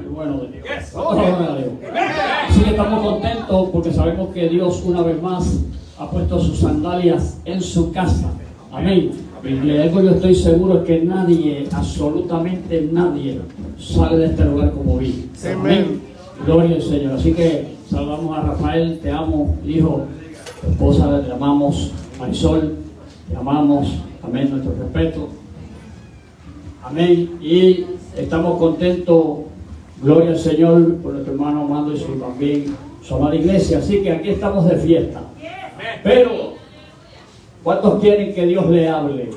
bueno de Dios. Así que estamos contentos porque sabemos que Dios una vez más ha puesto sus sandalias en su casa. Amén. Y de algo yo estoy seguro es que nadie, absolutamente nadie, sale de este lugar como vino. Amén. Gloria al Señor. Así que saludamos a Rafael, te amo, hijo, tu esposa, te amamos, Marisol, te amamos, amén, nuestro respeto. Amén. Y estamos contentos, gloria al Señor, por nuestro hermano Amando y su también su amada iglesia. Así que aquí estamos de fiesta. Pero, ¿cuántos quieren que Dios le hable?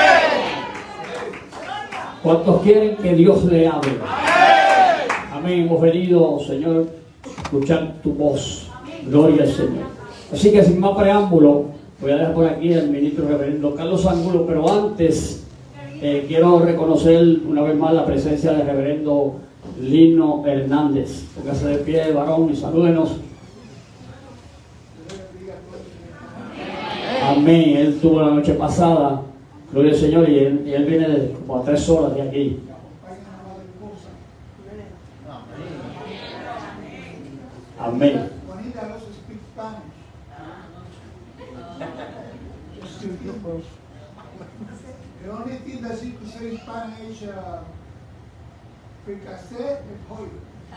¿Cuántos quieren que Dios le hable? Amén. Hemos venido, Señor, a escuchar tu voz. Gloria al Señor. Así que sin más preámbulo, voy a dejar por aquí al ministro reverendo Carlos Angulo, pero antes quiero reconocer una vez más la presencia del reverendo Lino Hernández. Póngase de pie, varón, y salúdenos. Amén. Él tuvo la noche pasada, gloria al Señor, y él viene como a 3 horas de aquí. Amén. The only thing that she could say in Spanish, fricassé de pollo.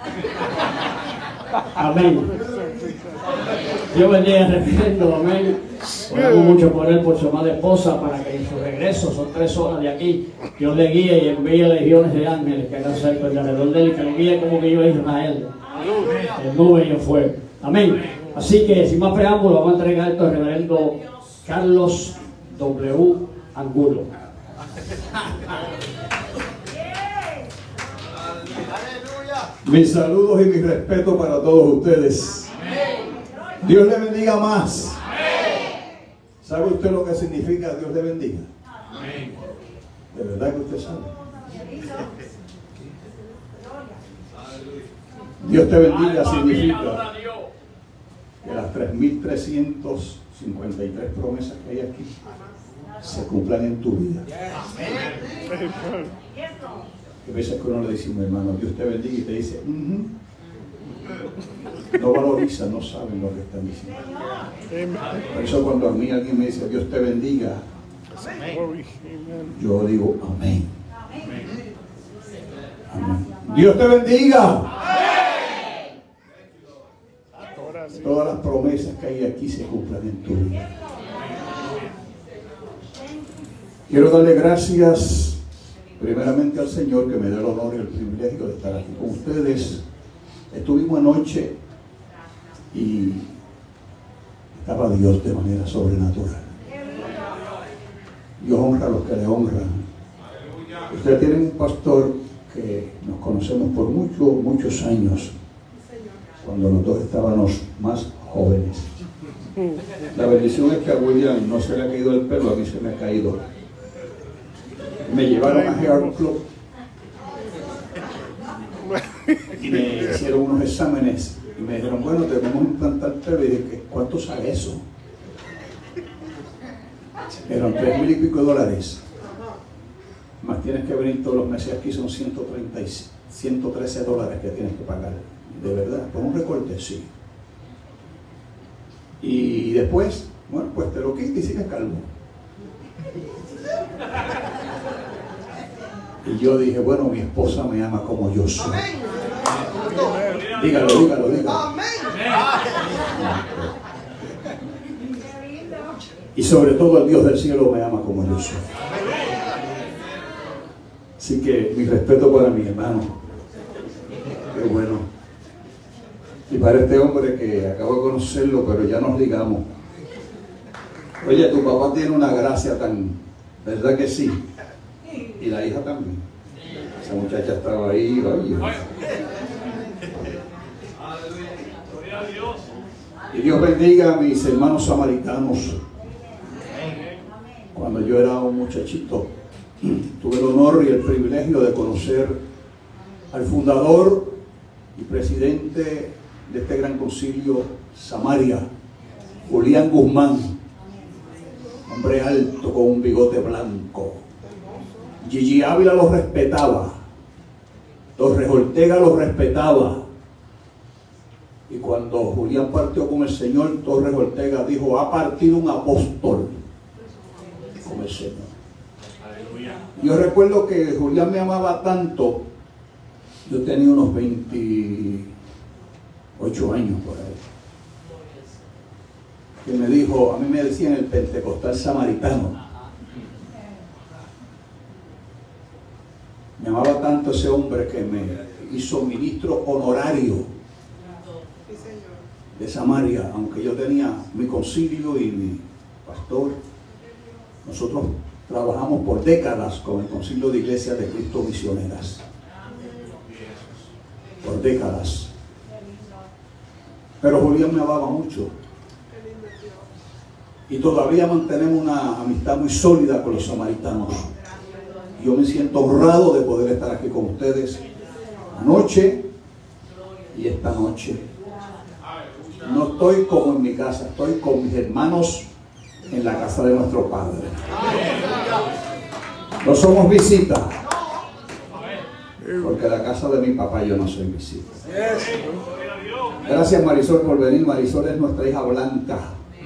Amén. Dios bendiga al reverendo, amén. Oramos mucho por él, por su amada esposa, para que en su regreso, son 3 horas de aquí, Dios le guíe y envíe legiones de ángeles que hagan cerca alrededor de él, que le guíe como que yo a Israel, en nube y en fuego. Amén. Así que, sin más preámbulo, vamos a entregar esto al reverendo Carlos W. Angulo. Mis saludos y mi respeto para todos ustedes. Dios le bendiga más. ¿Sabe usted lo que significa Dios le bendiga? De verdad que usted sabe. Dios te bendiga significa que las 3.353 promesas que hay aquí se cumplan en tu vida. Que veces que uno le dice, mi hermano, Dios te bendiga, y te dice, no valoriza, no saben lo que están diciendo. Por eso cuando a mí alguien me dice, Dios te bendiga, yo digo, amén. Amén. Dios te bendiga. Todas las promesas que hay aquí se cumplan en tu vida. Quiero darle gracias primeramente al Señor que me dio el honor y el privilegio de estar aquí con ustedes. Estuvimos anoche y estaba Dios de manera sobrenatural. Dios honra a los que le honran. Ustedes tienen un pastor que nos conocemos por muchos años, cuando los dos estábamos más jóvenes. La bendición es que a William no se le ha caído el pelo, a mí se me ha caído. Me llevaron a Hair Club y me hicieron unos exámenes y me dijeron, bueno, te vamos a implantar pelo. Y dije, ¿cuánto sale eso? Eran $3,000 y pico. Más tienes que venir todos los meses aquí, son $113 que tienes que pagar. De verdad, por un recorte, sí. Y después, bueno, pues te lo quitas y sigues calvo. Y yo dije, bueno, mi esposa me ama como yo soy. Dígalo. Y sobre todo el Dios del cielo me ama como yo soy. Así que mi respeto para mi hermano. Qué bueno. Y para este hombre que acabo de conocerlo, pero ya nos ligamos. Oye, tu papá tiene una gracia tan, ¿verdad que sí? Y la hija también. Esa muchacha estaba ahí, oye. Y Dios bendiga a mis hermanos samaritanos. Cuando yo era un muchachito, tuve el honor y el privilegio de conocer al fundador y presidente de este gran concilio, Samaria, Julián Guzmán, hombre alto con un bigote blanco. Gigi Ávila lo respetaba, Torres Ortega lo respetaba. Y cuando Julián partió con el Señor, Torres Ortega dijo: ha partido un apóstol con el Señor. Yo recuerdo que Julián me amaba tanto. Yo tenía unos 28 años por ahí. Que me dijo, a mí me decían el pentecostal samaritano. Me amaba tanto ese hombre que me hizo ministro honorario de Samaria, aunque yo tenía mi concilio y mi pastor. Nosotros trabajamos por décadas con el Concilio de Iglesias de Cristo Misioneras. Por décadas. Pero Julián me amaba mucho. Y todavía mantenemos una amistad muy sólida con los samaritanos. Yo me siento honrado de poder estar aquí con ustedes anoche y esta noche. No estoy como en mi casa, estoy con mis hermanos en la casa de nuestro Padre. No somos visita, porque la casa de mi papá yo no soy visita. Gracias, Marisol, por venir. Marisol es nuestra hija blanca.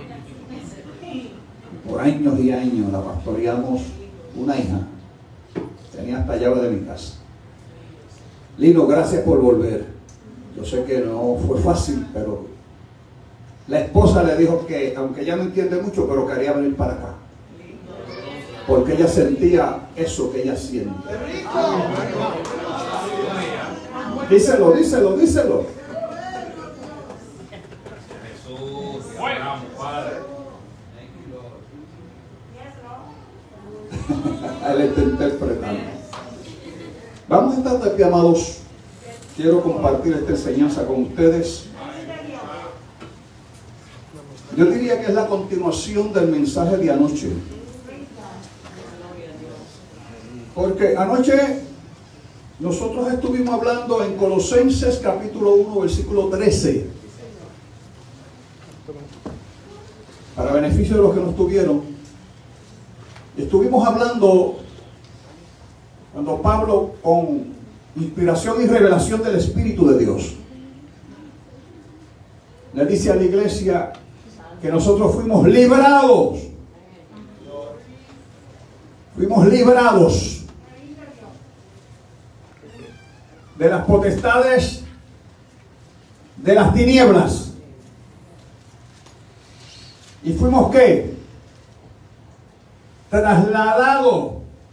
Por años y años la pastoreamos, una hija. Tenía hasta llave de mi casa. Lino, gracias por volver. Yo sé que no fue fácil, pero la esposa le dijo que, aunque ella no entiende mucho, pero quería venir para acá. Porque ella sentía eso que ella siente. Díselo, díselo, díselo. Él está interpretando. Vamos a estar de pie, amados. Quiero compartir esta enseñanza con ustedes. Yo diría que es la continuación del mensaje de anoche. Porque anoche nosotros estuvimos hablando en Colosenses capítulo 1, versículo 13. Para beneficio de los que no estuvieron, estuvimos hablando cuando Pablo, con inspiración y revelación del Espíritu de Dios, le dice a la iglesia que nosotros fuimos librados de las potestades de las tinieblas. ¿Y fuimos qué? Trasladados.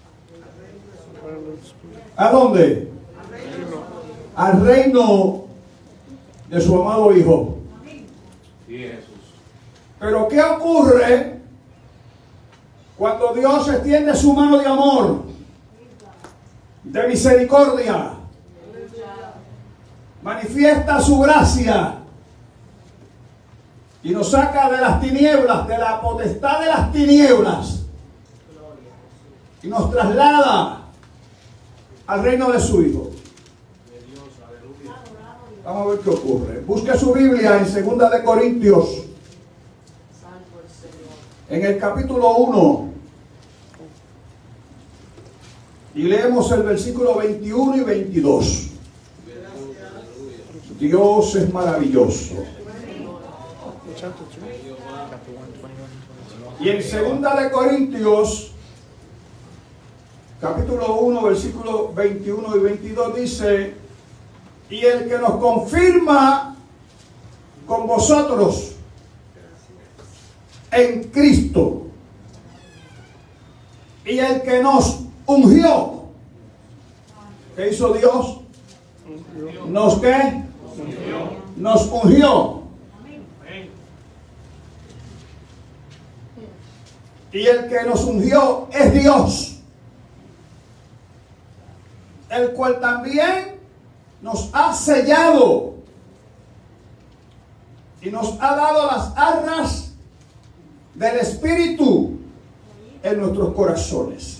¿A dónde? Al reino de su amado Hijo. Pero ¿qué ocurre cuando Dios extiende su mano de amor, de misericordia, manifiesta su gracia y nos saca de las tinieblas, de la potestad de las tinieblas, y nos traslada al reino de su Hijo? Vamos a ver qué ocurre. Busque su Biblia en 2 de Corintios, en el capítulo 1, y leemos el versículo 21 y 22. Dios es maravilloso. Y en 2 de Corintios capítulo 1, versículo 21 y 22 dice: y el que nos confirma con vosotros en Cristo, y el que nos ungió. ¿Qué hizo Dios? ¿Nos qué? Nos ungió. Y el que nos ungió es Dios, el cual también nos ha sellado y nos ha dado las arras del Espíritu en nuestros corazones.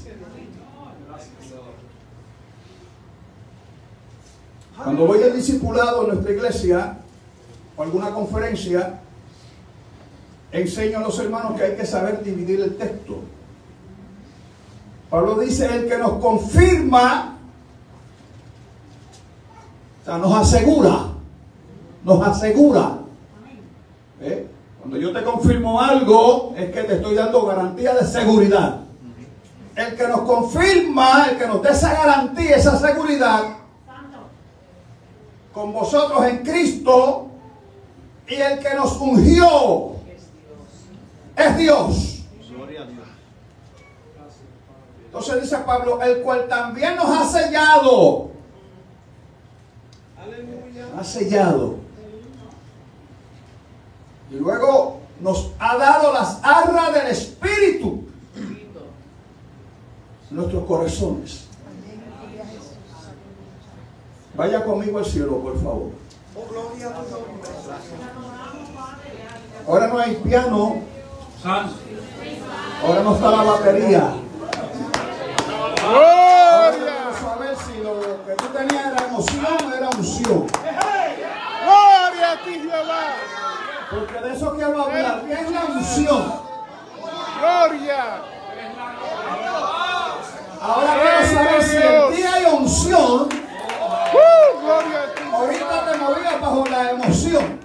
Cuando voy al discipulado en nuestra iglesia o alguna conferencia, enseño a los hermanos que hay que saber dividir el texto. Pablo dice: el que nos confirma sea, nos asegura. Nos asegura. Cuando yo te confirmo algo, es que te estoy dando garantía de seguridad. El que nos confirma, el que nos dé esa garantía, esa seguridad, con vosotros en Cristo, y el que nos ungió es Dios. Entonces dice Pablo, el cual también nos ha sellado. Ha sellado. Y luego nos ha dado las arras del Espíritu en nuestros corazones. Vaya conmigo al cielo, por favor. Ahora no hay piano. Ahora no está la batería. Ahora vamos a ver si lo que tú tenías era emoción o era unción. Gloria a ti, Jehová. Porque de eso quiero hablar. ¿Qué es la unción? Gloria. Ahora quiero saber si en ti hay unción. Gloria a ti. Ahorita te movías bajo la emoción.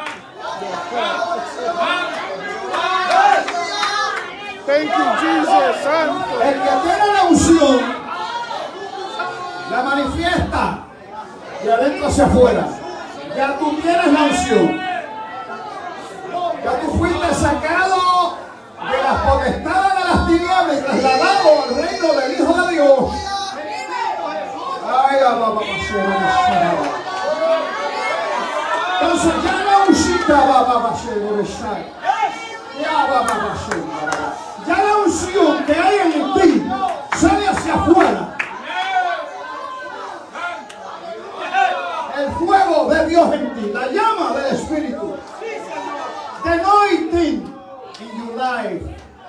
Thank you, Jesus. Santo. El que tiene la unción la manifiesta de adentro hacia afuera. Ya tú tienes la unción. Ya tú fuiste sacado de las potestades de las tinieblas y trasladado al reino del Hijo de Dios. Ay, entonces ya la ya la unción que hay en ti sale hacia afuera. El fuego de Dios en ti, la llama del Espíritu. The anointing in your life.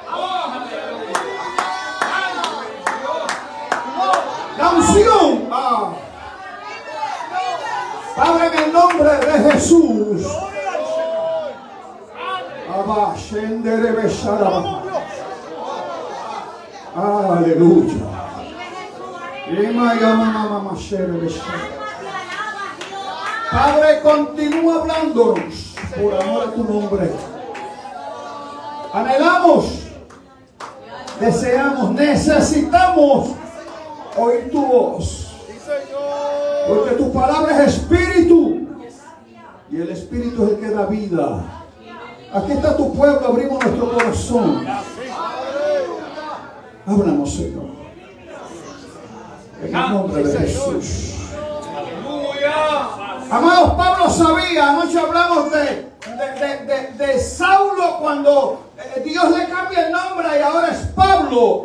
La unción. Padre, en el nombre de Jesús. Aleluya. Padre, continúa hablándonos por amor a tu nombre. Anhelamos, deseamos, necesitamos oír tu voz. Porque tu palabra es espíritu y el espíritu es el que da vida. Aquí está tu pueblo, abrimos nuestro corazón. Háblanos, Señor. En el nombre de Jesús. Amados, Pablo sabía, anoche hablamos de Saulo cuando Dios le cambia el nombre y ahora es Pablo.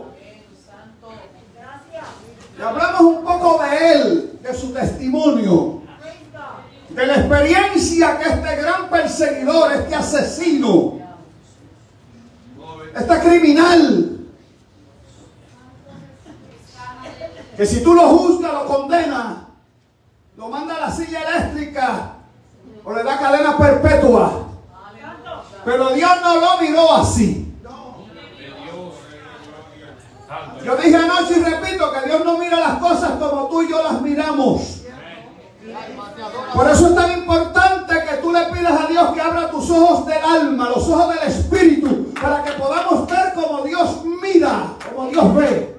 Y hablamos un poco de él, de su testimonio, de la experiencia que este gran perseguidor, este asesino, este criminal, que si tú lo juzgas, lo condenas, lo manda a la silla eléctrica o le da cadena perpetua. Pero Dios no lo miró así. Yo dije anoche y repito que Dios no mira las cosas como tú y yo las miramos. Por eso es tan importante que tú le pidas a Dios que abra tus ojos del alma, los ojos del espíritu, para que podamos ver como Dios mira, como Dios ve.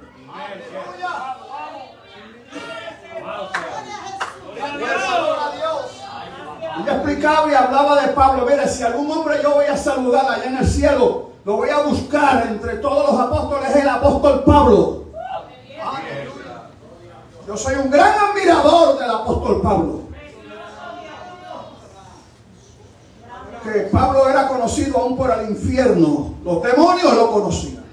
Y yo explicaba y hablaba de Pablo. Mire, si algún hombre yo voy a saludar allá en el cielo, lo voy a buscar entre todos los apóstoles, el apóstol Pablo. Yo soy un gran admirador del apóstol Pablo. Que Pablo era conocido aún por el infierno. Los demonios lo conocían.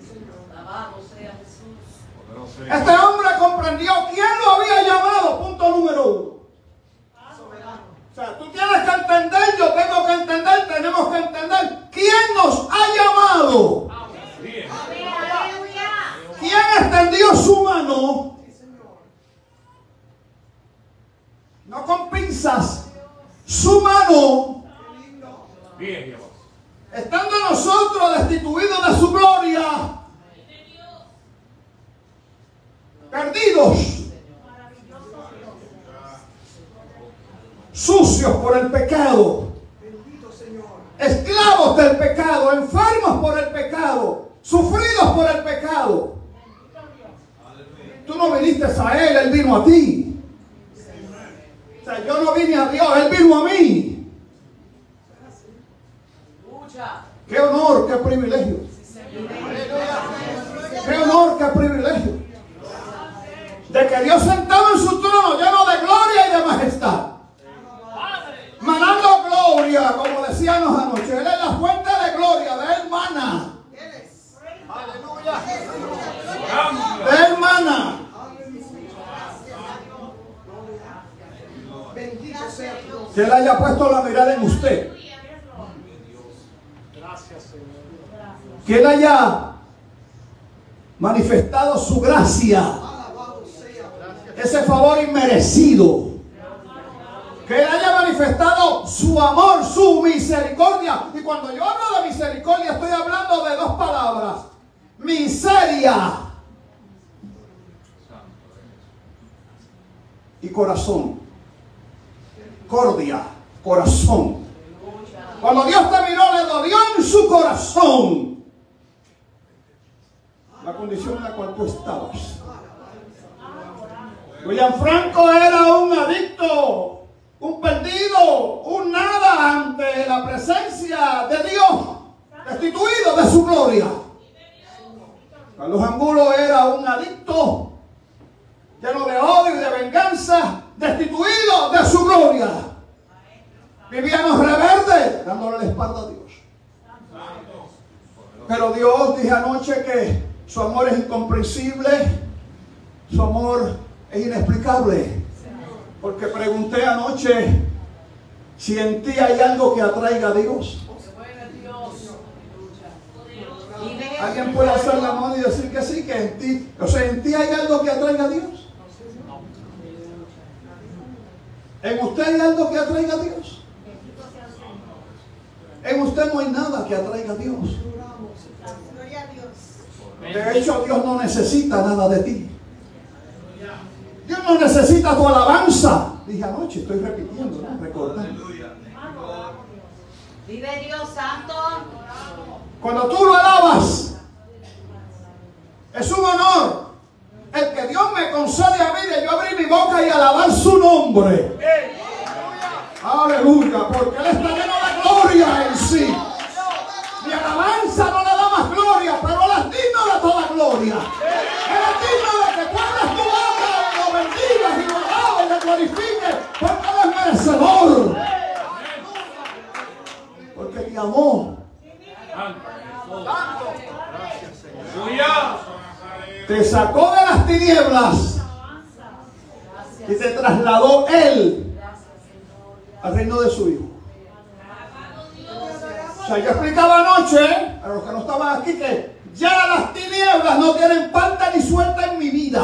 Este hombre comprendió quién lo había llamado. Punto número 1. O sea, tú tienes que entender, yo tengo que entender, tenemos que entender quién nos ha llamado. ¿Quién extendió su mano? No con pinzas. Su mano. Estando nosotros destituidos de su gloria. Perdidos. sucios por el pecado, esclavos del pecado, enfermos por el pecado, sufridos por el pecado. Tú no viniste a Él, Él vino a ti. O sea, yo no vine a Dios, Él vino a mí. Qué honor, qué privilegio. Qué honor, qué privilegio. De que Dios sentado en su trono lleno de gloria y de majestad, manando gloria, como decíamos anoche. Él es la fuente de gloria, de Él mana. De Él mana. Que Él haya puesto la mirada en usted. Que Él haya manifestado su gracia, ese favor inmerecido. Que Él haya manifestado su amor, su misericordia. Y cuando yo hablo de misericordia, estoy hablando de dos palabras: miseria y corazón. Cordia, corazón. Cuando Dios te miró, le dolió en su corazón la condición en la cual tú estabas. William Franco era un adicto, un perdido, un nada ante la presencia de Dios, destituido de su gloria. Carlos Angulo era un adicto, lleno de odio y de venganza, destituido de su gloria. Vivíamos rebeldes, dándole la espalda a Dios. Pero Dios, dije anoche que su amor es incomprensible, su amor es inexplicable. Porque pregunté anoche si en ti hay algo que atraiga a Dios. ¿Alguien puede hacer la mano y decir que sí, que en ti, o sea, en ti hay algo que atraiga a Dios? ¿En usted hay algo que atraiga a Dios? En usted no hay nada que atraiga a Dios. De hecho, Dios no necesita nada de ti. Dios no necesita tu alabanza. Dije anoche, estoy repitiendo, ¿no? Recordando. Vive Dios santo. Cuando tú lo alabas, es un honor el que Dios me concede a mí de yo abrir mi boca y alabar su nombre. Aleluya, porque Él está lleno de gloria en sí. Mi alabanza no le da más gloria, pero Él es digno de toda gloria. Él es digno de que tú abras tu boca y lo bendigas y lo alabes y lo glorifiques, porque Él es merecedor. Porque te amó. Te sacó de las tinieblas y te trasladó Él al reino de su Hijo. O sea, yo explicaba anoche a los que no estaban aquí que ya las tinieblas no tienen parte ni suelta en mi vida.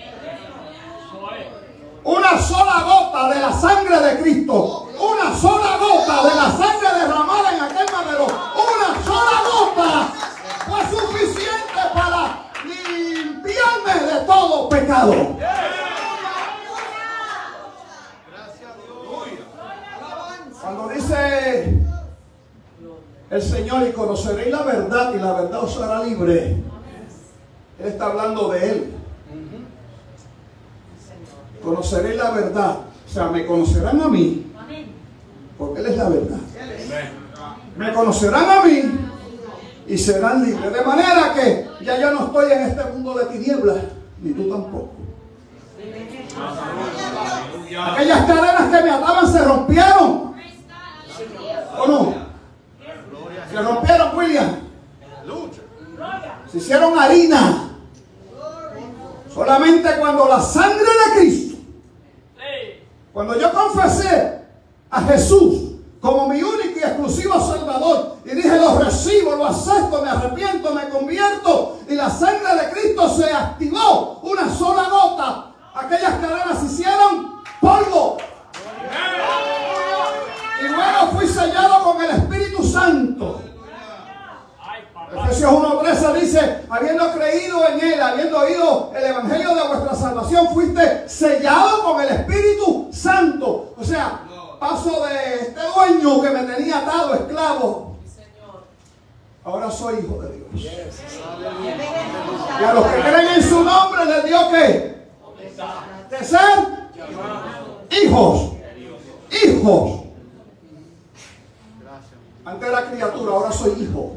Una sola gota de la sangre de Cristo, una sola gota de la sangre derramada en aquel madero, una sola gota fue suficiente para limpiarme de todo pecado. Cuando dice el Señor, y conoceréis la verdad y la verdad os hará libre, Él está hablando de Él. Conoceréis la verdad, o sea, me conocerán a mí, porque Él es la verdad. Me conocerán a mí y serán libres. De manera que ya yo no estoy en este mundo de tinieblas, ni tú tampoco. Aquellas cadenas que me ataban se rompieron. ¿O no? Se rompieron, William. Se hicieron harina. Solamente cuando la sangre de Cristo, cuando yo confesé a Jesús como mi único y exclusivo Salvador y dije: lo recibo, lo acepto, me arrepiento, me convierto, y la sangre de Cristo se activó, una sola gota, aquellas cadenas se hicieron polvo. Y luego fui sellado con el Espíritu Santo. Efesios 1:13 dice: habiendo creído en Él, habiendo oído el evangelio de vuestra salvación, fuiste sellado con el Espíritu Santo. O sea, paso de este dueño que me tenía atado, esclavo. Ahora soy hijo de Dios. Y a los que creen en su nombre les dio ¿qué? De ser hijos. Hijos. Antes era criatura, ahora soy hijo.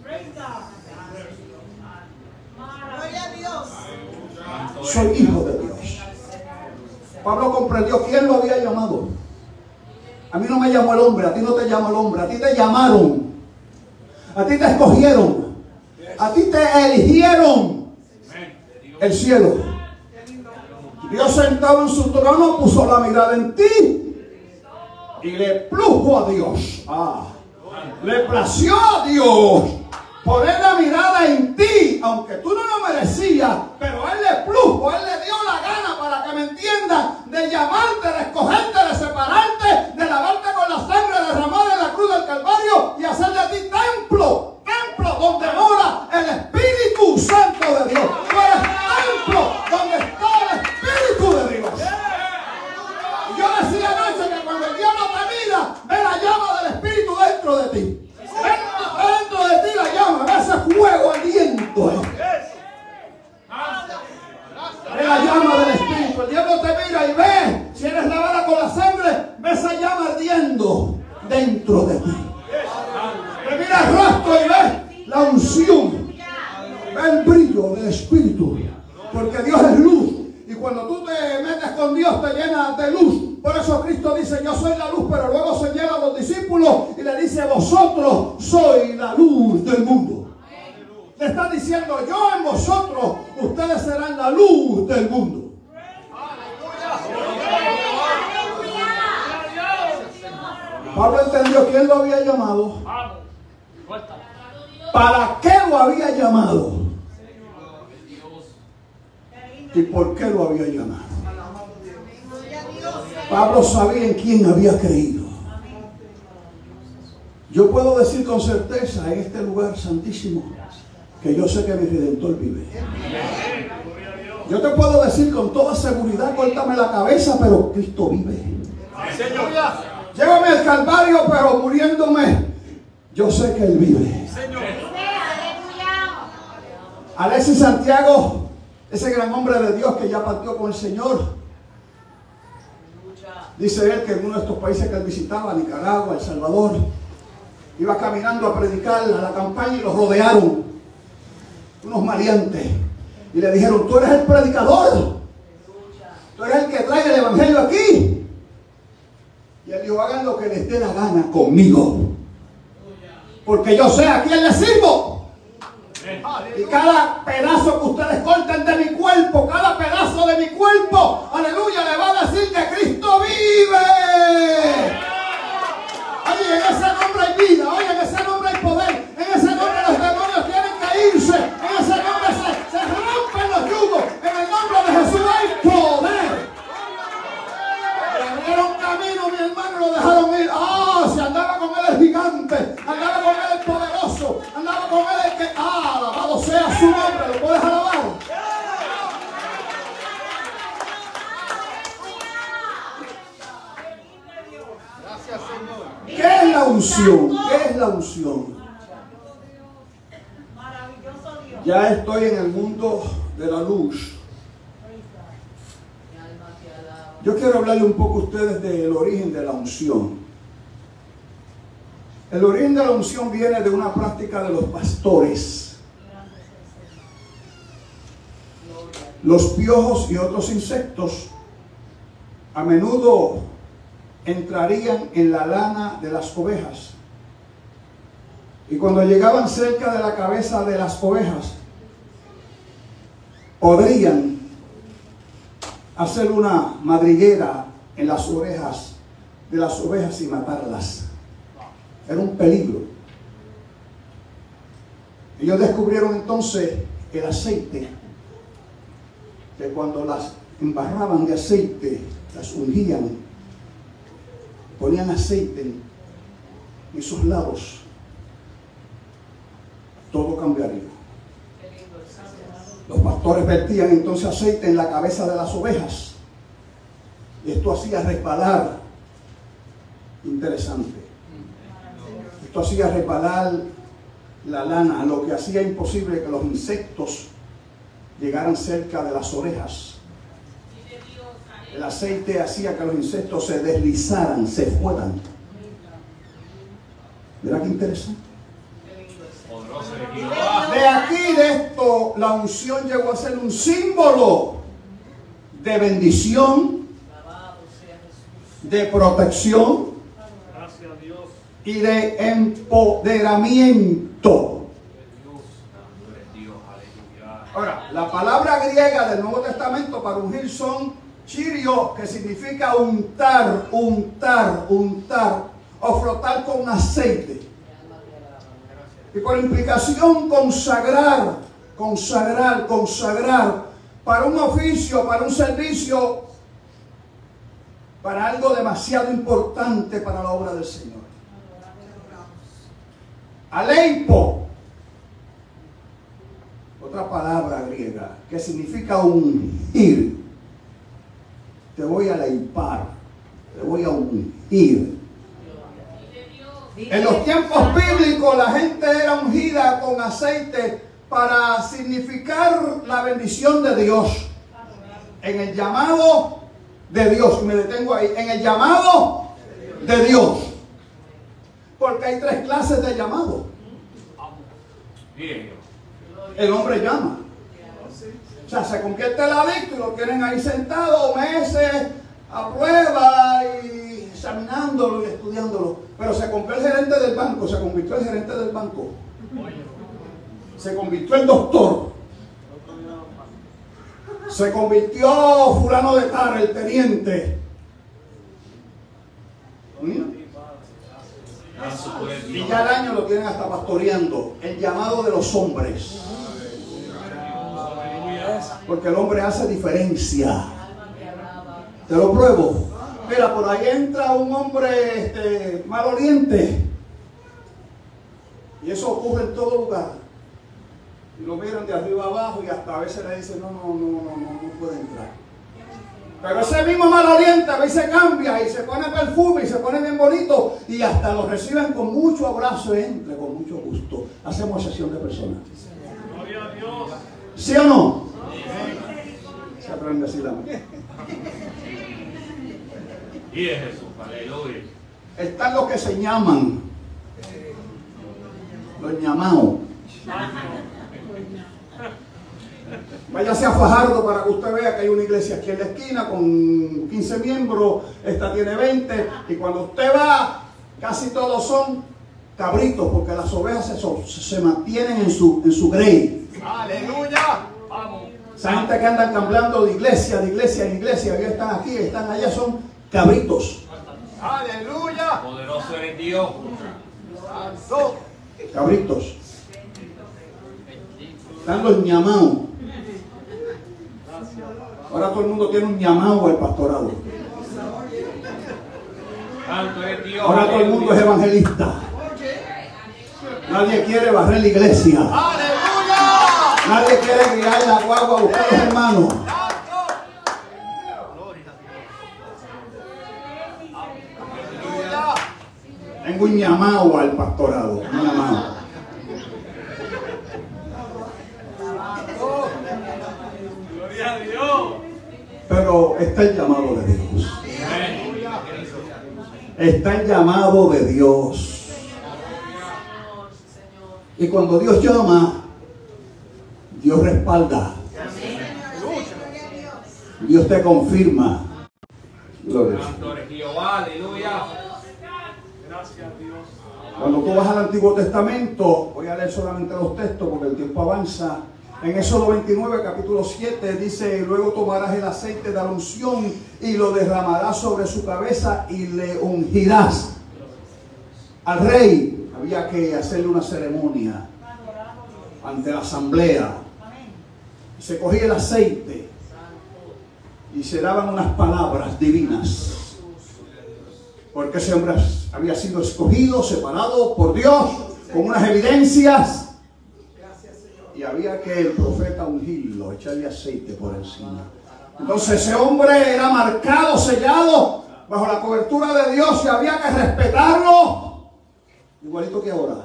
Soy hijo de Dios. Pablo comprendió quién lo había llamado. A mí no me llamó el hombre, a ti no te llamó el hombre, a ti te llamaron, a ti te escogieron, a ti te eligieron. El cielo. Dios sentado en su trono puso la mirada en ti y le plujo a Dios. Le plació a Dios poner la mirada en ti, aunque tú no lo merecías, pero Él le plujo, Él le dio la gana, para que me entiendan, de llamarte, de escogerte, de separarte, de lavarte con la sangre derramada en la cruz del Calvario y hacer de ti templo donde mora el Espíritu Santo de Dios. Tú eres templo donde está el Espíritu de Dios. Y yo decía anoche que cuando el diablo te mira, ve la llama del Espíritu dentro de ti. Dentro de ti la llama, ve ese fuego ardiendo. Ve la llama del Espíritu. El diablo te mira y ve, si eres lavada con la sangre, ve esa llama ardiendo dentro de ti. Te mira el rostro y ve la unción, ve el brillo del Espíritu, porque Dios es luz. Y cuando tú te metes con Dios, te llenas de luz. Por eso Cristo dice: yo soy la luz, pero luego señala a los discípulos y le dice: vosotros sois la luz del mundo. Le está diciendo: yo en vosotros, ustedes serán la luz del mundo. Pablo entendió quién lo había llamado, para qué lo había llamado y por qué lo había llamado. Pablo sabía en quién había creído. Yo puedo decir con certeza en este lugar santísimo que yo sé que mi Redentor vive. Yo te puedo decir con toda seguridad: córtame la cabeza, pero Cristo vive. Llévame al Calvario, pero muriéndome, yo sé que Él vive. Alexis Santiago, ese gran hombre de Dios que ya partió con el Señor, dice él que en uno de estos países que él visitaba, Nicaragua, El Salvador, iba caminando a predicar a la campaña y los rodearon unos maleantes y le dijeron: tú eres el predicador, tú eres el que trae el evangelio aquí. Y él dijo: hagan lo que les dé la gana conmigo, porque yo sé a quién les sirvo. Y cada pedazo que ustedes corten de mi cuerpo, cada pedazo de mi cuerpo, aleluya, le va a decir que Cristo vive. Oye, en ese nombre hay vida, oye, en ese nombre hay poder, en ese nombre los demonios tienen que irse, en ese nombre se rompen los yugos, en el nombre de Jesús hay poder. Le abrieron camino, mi hermano, lo dejaron ir. Si andaba con él el gigante, andaba con él el poderoso, andaba con él el que, alabado sea su nombre. ¿Lo puedes alabar? Gracias, Señor. ¿Qué es la unción? ¿Qué es la unción? Ya estoy en el mundo de la luz. Yo quiero hablarle un poco a ustedes del origen de la unción. El origen de la unción viene de una práctica de los pastores. Los piojos y otros insectos a menudo entrarían en la lana de las ovejas. Y cuando llegaban cerca de la cabeza de las ovejas, podrían hacer una madriguera en las orejas de las ovejas y matarlas. Era un peligro. Ellos descubrieron entonces el aceite, que cuando las embarraban de aceite, las ungían, ponían aceite en esos lados, todo cambiaría. Los pastores vertían entonces aceite en la cabeza de las ovejas. Y esto hacía resbalar Interesante. Esto hacía resbalar la lana, lo que hacía imposible que los insectos llegaran cerca de las orejas. El aceite hacía que los insectos se deslizaran, se fueran. ¿Verdad qué interesante? De aquí, de esto, la unción llegó a ser un símbolo de bendición, de protección y de empoderamiento. Ahora, la palabra griega del Nuevo Testamento para ungir son chirio, que significa untar, untar, untar, o frotar con aceite. Y por implicación consagrar, consagrar, consagrar para un oficio, para un servicio, para algo demasiado importante para la obra del Señor. Aleipo, otra palabra griega que significa ungir. Te voy a leipar, te voy a ungir. En los tiempos bíblicos la gente era ungida con aceite para significar la bendición de Dios. En el llamado de Dios, y me detengo ahí, en el llamado de Dios. Porque hay tres clases de llamado. El hombre llama. O sea, se convierte el adicto y lo tienen ahí sentado meses a prueba y examinándolo y estudiándolo. Pero se convirtió el gerente del banco, se convirtió el gerente del banco. Se convirtió el doctor. Se convirtió fulano de tal, el teniente. Y ya al año lo tienen hasta pastoreando. El llamado de los hombres. Porque el hombre hace diferencia. Te lo pruebo. Mira, por ahí entra un hombre maloliente. Y eso ocurre en todo lugar. Y lo miran de arriba abajo y hasta a veces le dicen, no puede entrar. Pero ese mismo maloliente a veces cambia y se pone perfume y se pone bien bonito y hasta lo reciben con mucho abrazo y entre con mucho gusto. Hacemos sesión de personas. ¿Sí o no? Se aprende así la mano. Y es Jesús, aleluya. Están los que se llaman, los llamados. Váyase a Fajardo para que usted vea que hay una iglesia aquí en la esquina con 15 miembros, esta tiene 20, y cuando usted va, casi todos son cabritos, porque las ovejas se mantienen en su grey. Aleluya. Vamos. Esa gente que andan cambiando de iglesia en iglesia, que están aquí, están allá, son cabritos. Aleluya. Poderoso eres Dios. Santo. Cabritos. Están los llamados. Ahora todo el mundo tiene un llamado al pastorado. Santo eres Dios. Ahora todo el mundo es evangelista. Nadie quiere barrer la iglesia. Aleluya. Nadie quiere guiar la guagua a buscar a los hermanos. Tengo un llamado al pastorado. Un llamado. Gloria a Dios. Pero está el llamado de Dios. Está el llamado de Dios. Y cuando Dios llama, Dios respalda. Dios te confirma. Gloria. Santo eres Jehová, aleluya. Cuando tú vas al Antiguo Testamento, voy a leer solamente los textos porque el tiempo avanza. En Éxodo 29, capítulo 7, dice: luego tomarás el aceite de la unción y lo derramarás sobre su cabeza y le ungirás. Al rey había que hacerle una ceremonia ante la asamblea. Se cogía el aceite y se daban unas palabras divinas. Porque ese hombre había sido escogido, separado por Dios, con unas evidencias. Y había que el profeta ungirlo, echarle aceite por encima. Entonces ese hombre era marcado, sellado bajo la cobertura de Dios y había que respetarlo. Igualito que ahora.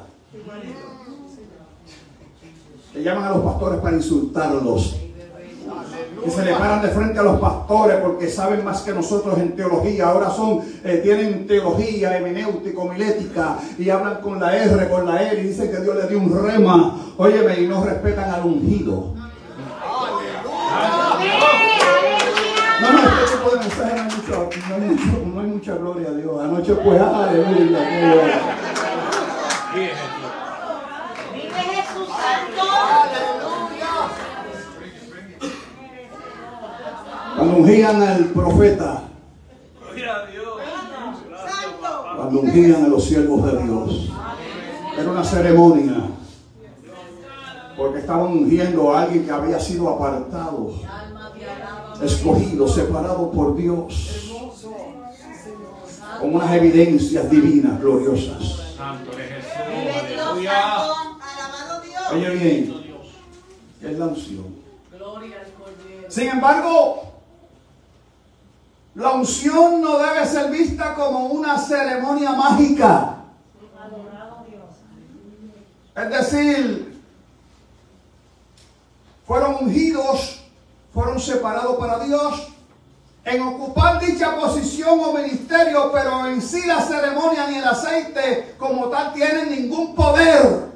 Le llaman a los pastores para insultarlos. Y se le paran de frente a los pastores porque saben más que nosotros en teología. Ahora tienen teología hermenéutica, homilética, y hablan con la R, con la L, y dicen que Dios le dio un rema. Óyeme, y no respetan al ungido. No, este tipo de mensaje no hay mucha gloria a Dios. Anoche pues, aleluya. Vive Jesús Santo. Cuando ungían al profeta, cuando ungían a los siervos de Dios, era una ceremonia, porque estaban ungiendo a alguien que había sido apartado, escogido, separado por Dios, con unas evidencias divinas, gloriosas. Oye bien, ¿qué es la unción? Sin embargo, la unción no debe ser vista como una ceremonia mágica. Es decir, fueron ungidos, fueron separados para Dios en ocupar dicha posición o ministerio, pero en sí la ceremonia ni el aceite como tal tienen ningún poder.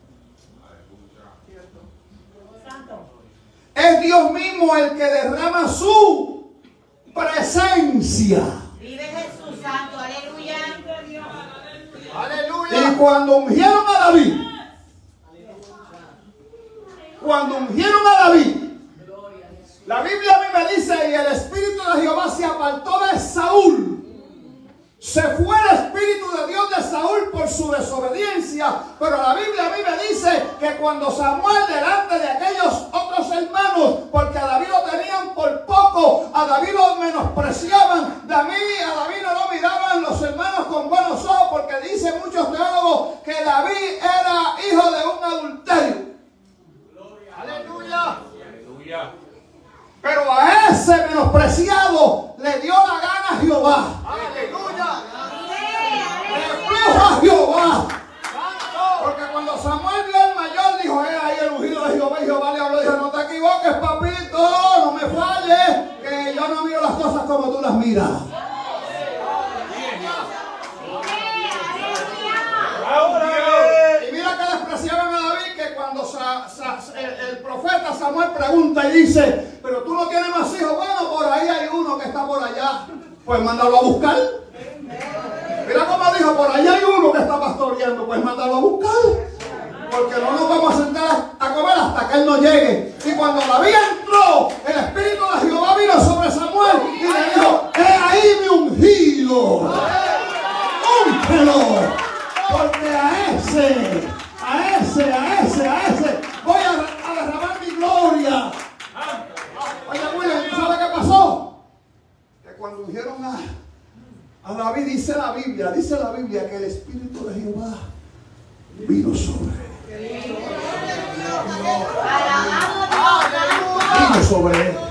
Es Dios mismo el que derrama su presencia. Vive Jesús Santo, aleluya. Y cuando ungieron a David, la Biblia a mí me dice, y el Espíritu de Jehová se apartó de Saúl. Se fue el Espíritu de Dios de Saúl por su desobediencia. Pero la Biblia a mí me dice que cuando Samuel, delante de aquellos otros hermanos, porque a David lo tenían por poco, a David lo menospreciaban, a David no lo miraban los hermanos con buenos ojos, porque dicen muchos teólogos que David era hijo de un adulterio. Aleluya. Aleluya. Pero a ese menospreciado le dio la gana a Jehová. Aleluya. Le plajo a Jehová. Porque cuando Samuel vio al mayor, dijo, ahí el ungido de Jehová. Y Jehová le habló y dijo, no te equivoques, papito, no me falles, que yo no miro las cosas como tú las miras. Y mira que despreciaban a David, que cuando el profeta Samuel pregunta y dice, pero tú no tienes más hijos. Bueno, por ahí hay uno que está por allá. Pues mándalo a buscar. Mira cómo dijo, por allá hay uno que está pastoreando. Pues mándalo a buscar. Porque no nos vamos a sentar a comer hasta que él no llegue. Y cuando David entró, el Espíritu de Jehová vino sobre Samuel y le dijo, he ahí mi ungido. Úngelo. Porque a ese voy a derramar mi gloria. Oye, William, ¿tú sabes qué pasó? Que cuando ungieron a David, dice la Biblia que el Espíritu de Jehová vino sobre él. Vino sobre él.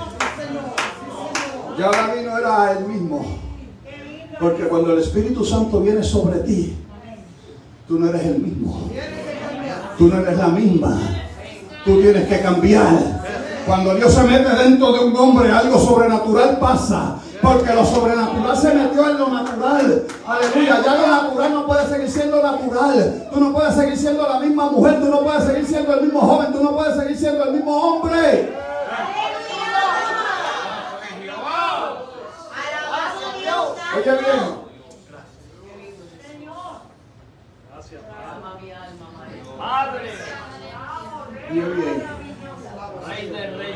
Ya David no era el mismo. Porque cuando el Espíritu Santo viene sobre ti, tú no eres el mismo. Tú no eres la misma. Tú tienes que cambiar. Cuando Dios se mete dentro de un hombre, algo sobrenatural pasa. Porque lo sobrenatural se metió en lo natural. Aleluya. Ya lo natural no puede seguir siendo natural. Tú no puedes seguir siendo la misma mujer. Tú no puedes seguir siendo el mismo joven. Tú no puedes seguir siendo el mismo hombre. Oye bien. Padre. Bien, bien. Rey de reyes.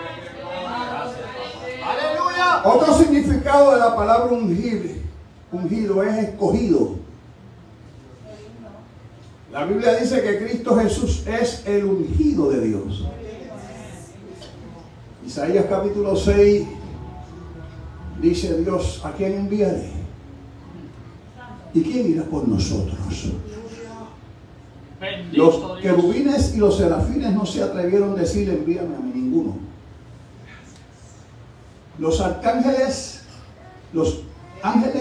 Aleluya. Otro significado de la palabra ungido es escogido. La Biblia dice que Cristo Jesús es el ungido de Dios. Isaías capítulo 6 dice Dios, ¿a quién enviaré? ¿Y quién irá por nosotros? Los querubines y los serafines no se atrevieron a decir, envíame a mí, ninguno. Los ángeles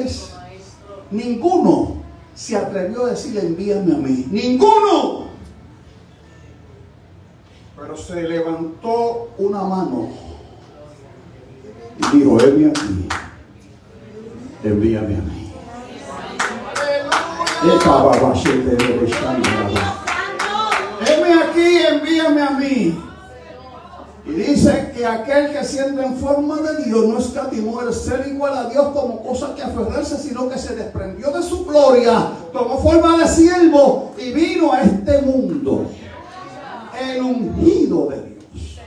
ninguno se atrevió a decir envíame a mí. Ninguno. Pero se levantó una mano y dijo, heme aquí, envíame a mí. Heme aquí, envíame a mí. Y dice que aquel que siendo en forma de Dios no escatimó el ser igual a Dios como cosa que aferrarse, sino que se desprendió de su gloria, tomó forma de siervo y vino a este mundo, el ungido de Dios,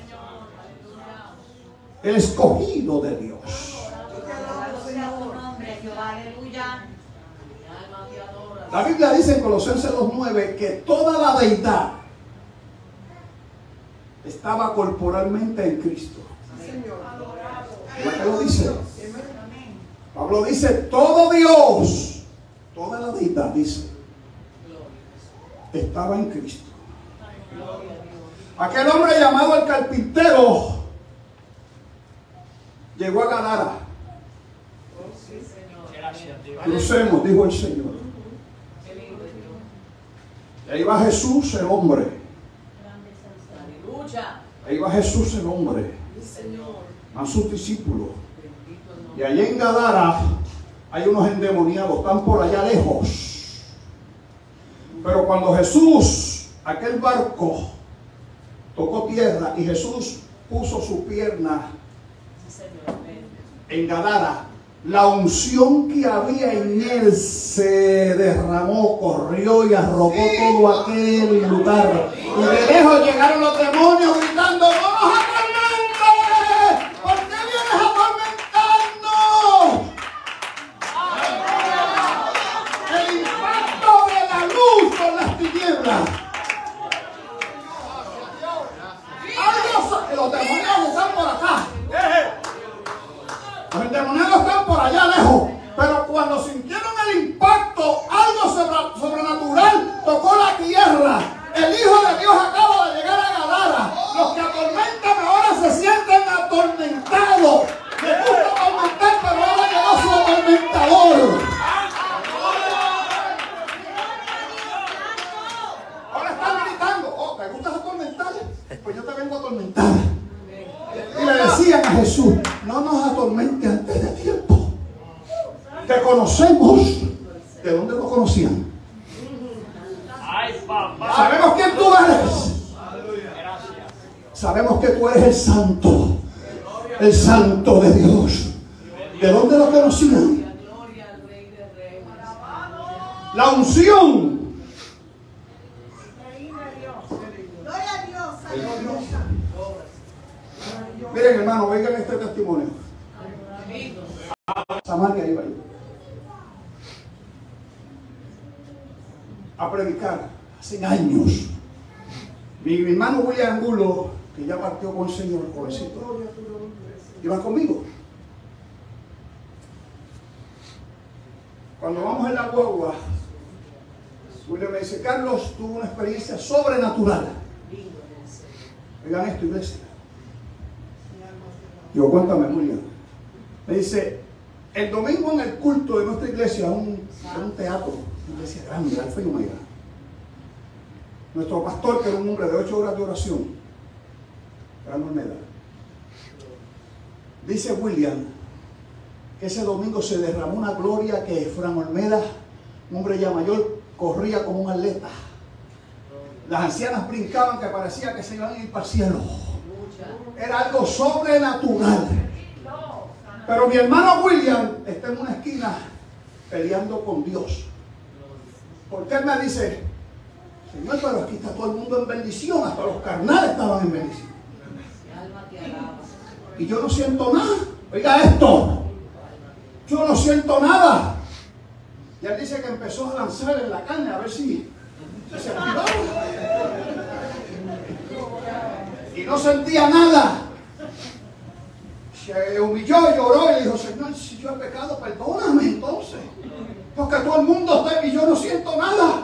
el escogido de Dios. La Biblia dice en Colosenses 2:9 que toda la deidad estaba corporalmente en Cristo. ¿Verdad que lo dice? Pablo dice, todo Dios, toda la deidad, dice, estaba en Cristo. Aquel hombre llamado el carpintero llegó a Gadara. Crucemos, dijo el Señor. Y ahí va Jesús, el hombre. Ahí va Jesús, el hombre. A sus discípulos. Y allá en Gadara hay unos endemoniados, están por allá lejos. Pero cuando Jesús, aquel barco, tocó tierra y Jesús puso su pierna en Gadara, la unción que había en él se derramó, corrió y arropó todo aquel lugar. Y de lejos llegaron los demonios gritando, ¡no nos atormentes! ¿Por qué vienes a atormentarnos? El impacto de la luz con las tinieblas. Los demonios están por acá. Los endemoniados están por allá lejos. Pero cuando sintieron el impacto, algo sobrenatural tocó la tierra. El Hijo de Dios acaba de llegar a Gadara. Los que atormentan ahora se sienten atormentados. Les gusta atormentar, pero ahora llegó su atormentador. Ahora están gritando, oh, ¿te gustas atormentar? Pues yo te vengo a atormentar. Y le decían a Jesús, no nos atormente antes de tiempo. Te conocemos. ¿De dónde lo conocían? Sabemos quién tú eres. Sabemos que tú eres el santo de Dios. ¿De dónde lo conocían? La unción. Miren, hermano, oigan este testimonio. Samaria iba yo a predicar hace años. Mi hermano William Angulo, que ya partió con el Señor, jovencito, iba conmigo. Cuando vamos en la guagua, William me dice, Carlos tuvo una experiencia sobrenatural. Oigan esto, iglesia. Digo, cuéntame, William. Me dice, el domingo en el culto de nuestra iglesia, un teatro, una iglesia grande, Alfa y Omega. Nuestro pastor, que era un hombre de 8 horas de oración, Fran Olmeda, dice William que ese domingo se derramó una gloria que Fran Olmeda, un hombre ya mayor, corría como un atleta. Las ancianas brincaban que parecía que se iban a ir para el cielo. Era algo sobrenatural. Pero mi hermano William está en una esquina peleando con Dios. Porque él me dice, Señor, pero aquí está todo el mundo en bendición, hasta los carnales estaban en bendición. Y yo no siento nada. Oiga esto, yo no siento nada. Y él dice que empezó a lanzar en la carne a ver si se activaba. Y no sentía nada. Se humilló, lloró y dijo, Señor, si yo he pecado, perdóname entonces. Porque todo el mundo está y yo no siento nada.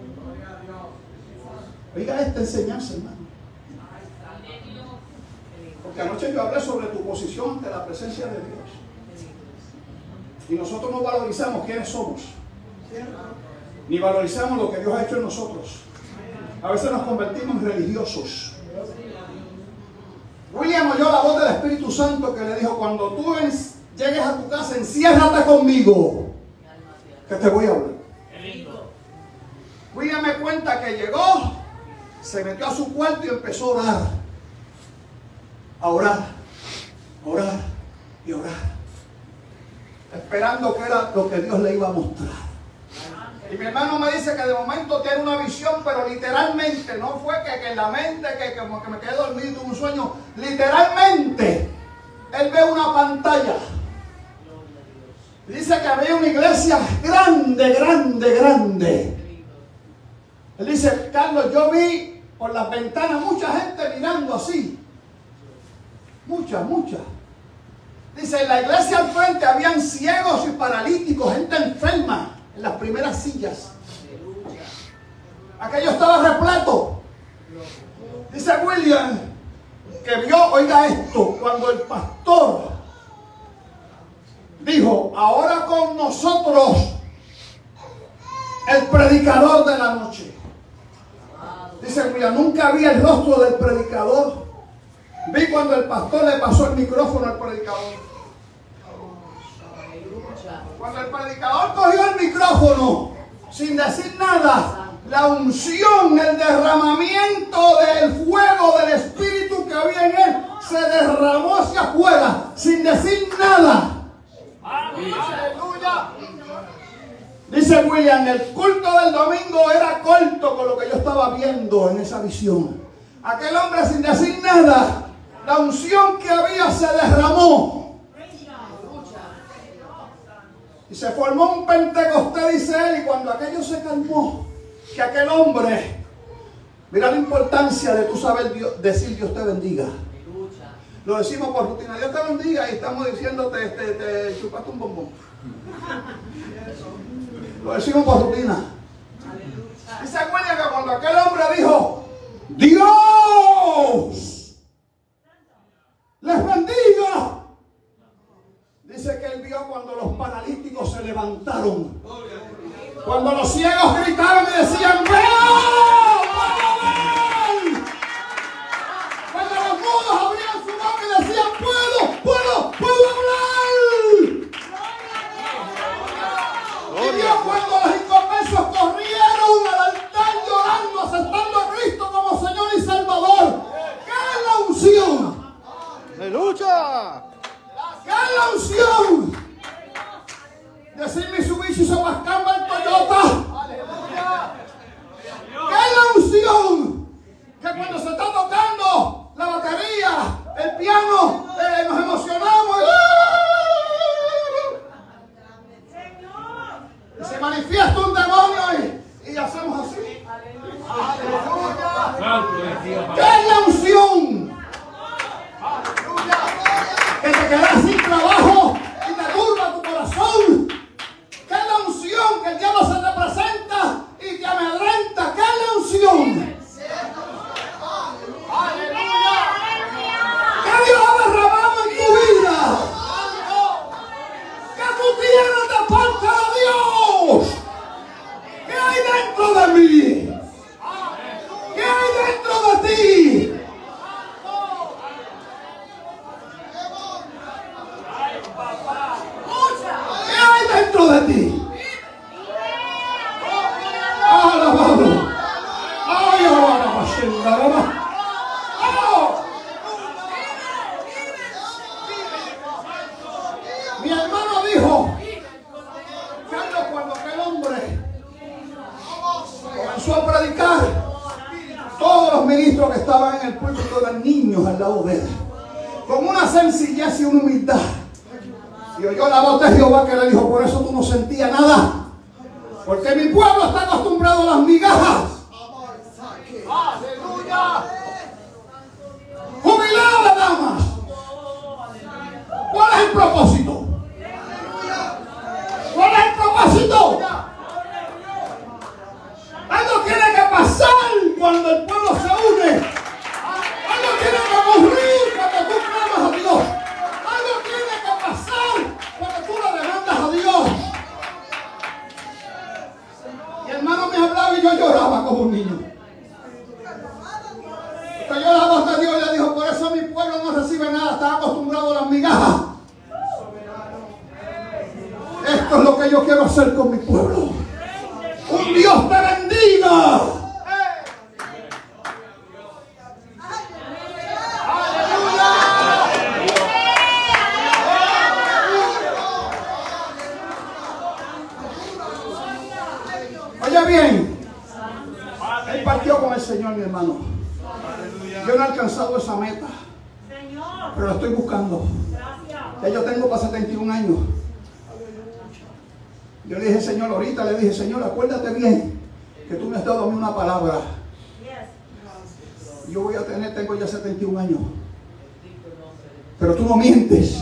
Oiga esta enseñanza, hermano. Porque anoche yo hablé sobre tu posición ante la presencia de Dios. Y nosotros no valorizamos quiénes somos. Ni valorizamos lo que Dios ha hecho en nosotros. A veces nos convertimos en religiosos. William oyó la voz del Espíritu Santo que le dijo: cuando tú llegues a tu casa, enciérrate conmigo, que te voy a hablar. William me cuenta que llegó, se metió a su cuarto y empezó a orar. A orar, a orar y a orar, esperando que era lo que Dios le iba a mostrar. Y mi hermano me dice que de momento tiene una visión, pero literalmente, no fue que en la mente, que como que me quedé dormido y tuve un sueño. Literalmente, él ve una pantalla. Dice que había una iglesia grande, grande, grande. Él dice: Carlos, yo vi por las ventanas mucha gente mirando así. Mucha. Dice: en la iglesia al frente habían ciegos y paralíticos, gente enferma en las primeras sillas. Aquello estaba repleto. Dice William que vio, oiga esto, cuando el pastor dijo: ahora con nosotros el predicador de la noche. Dice William: nunca vi el rostro del predicador. Vi cuando el pastor le pasó el micrófono al predicador. Cuando el predicador cogió el micrófono, sin decir nada, la unción, el derramamiento del fuego del Espíritu que había en él, se derramó hacia afuera, sin decir nada. Aleluya. Dice William: el culto del domingo era corto con lo que yo estaba viendo en esa visión. Aquel hombre, sin decir nada, la unción que había se derramó. Y se formó un Pentecostés, dice él, y cuando aquello se calmó, que aquel hombre, mira la importancia de tú saber decir Dios te bendiga. Lo decimos por rutina: Dios te bendiga, y estamos diciéndote, te chupaste un bombón. Lo decimos por rutina. Y se acuerdan que cuando aquel hombre dijo: Dios les bendiga, dice que él vio cuando los paralíticos se levantaron, cuando los ciegos gritaron y decían: ¡Veo! Cuando los mudos abrían su boca y decían: ¡Puedo hablar! Y Dios, cuando los inconversos corrieron al altar llorando, aceptando a Cristo como Señor y Salvador. ¿Qué es la unción? Aleluya. ¿Qué es la unción? Decir Mitsubishi Sobascamba en Toyota. ¿Qué es la unción? Que cuando se está tocando la batería, el piano, nos emocionamos y se manifiesta un demonio y hacemos así. ¿Qué es la unción? Que te quedas sin trabajo y te turba tu corazón. ¿Qué es la unción? Que el diablo se te presenta y te amedrenta. ¿Qué es la unción? ¿Qué Dios ha derramado en tu vida? ¿Qué tú tienes de parte de Dios? ¿Qué hay dentro de mí? ¿Qué hay dentro de ti? ¿Qué hay dentro de ti? Alabado. Ay, alabado. Mi hermano dijo: Carlos, cuando aquel hombre comenzó a predicar, todos los ministros que estaban en el púlpito eran niños al lado de él, con una sencillez y una humildad. Y oyó la voz de Jehová que le dijo: por eso tú no sentías nada, porque mi pueblo está acostumbrado a las migajas. Aleluya. Jubilada, damas. ¿Cuál es el propósito? ¿Cuál es el propósito? Algo tiene que pasar cuando el pueblo se une. Algo tiene que ocurrir cuando tú clamas a Dios. Algo tiene que pasar cuando tú le demandas a Dios. me hablaba y yo lloraba como un niño. Entonces yo la voz de Dios le dijo, por eso mi pueblo no recibe nada, está acostumbrado a las migajas. Esto es lo que yo quiero hacer con mi pueblo. Un Dios te bendiga. Oye bien, él partió con el Señor, mi hermano. Yo no he alcanzado esa meta, pero la estoy buscando. Ya yo tengo para 71 años. Yo le dije, Señor, ahorita le dije, Señor, acuérdate bien que tú me has dado a mí una palabra. Yo voy a tener, tengo ya 71 años. Pero tú no mientes.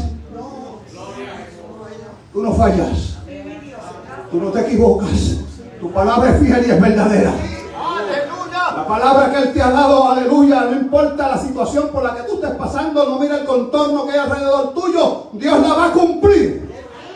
Tú no fallas. Tú no te equivocas. Tu palabra es fiel y es verdadera. La palabra que Él te ha dado, aleluya, no importa la situación por la que tú estés pasando, no mira el contorno que hay alrededor tuyo, Dios la va a cumplir.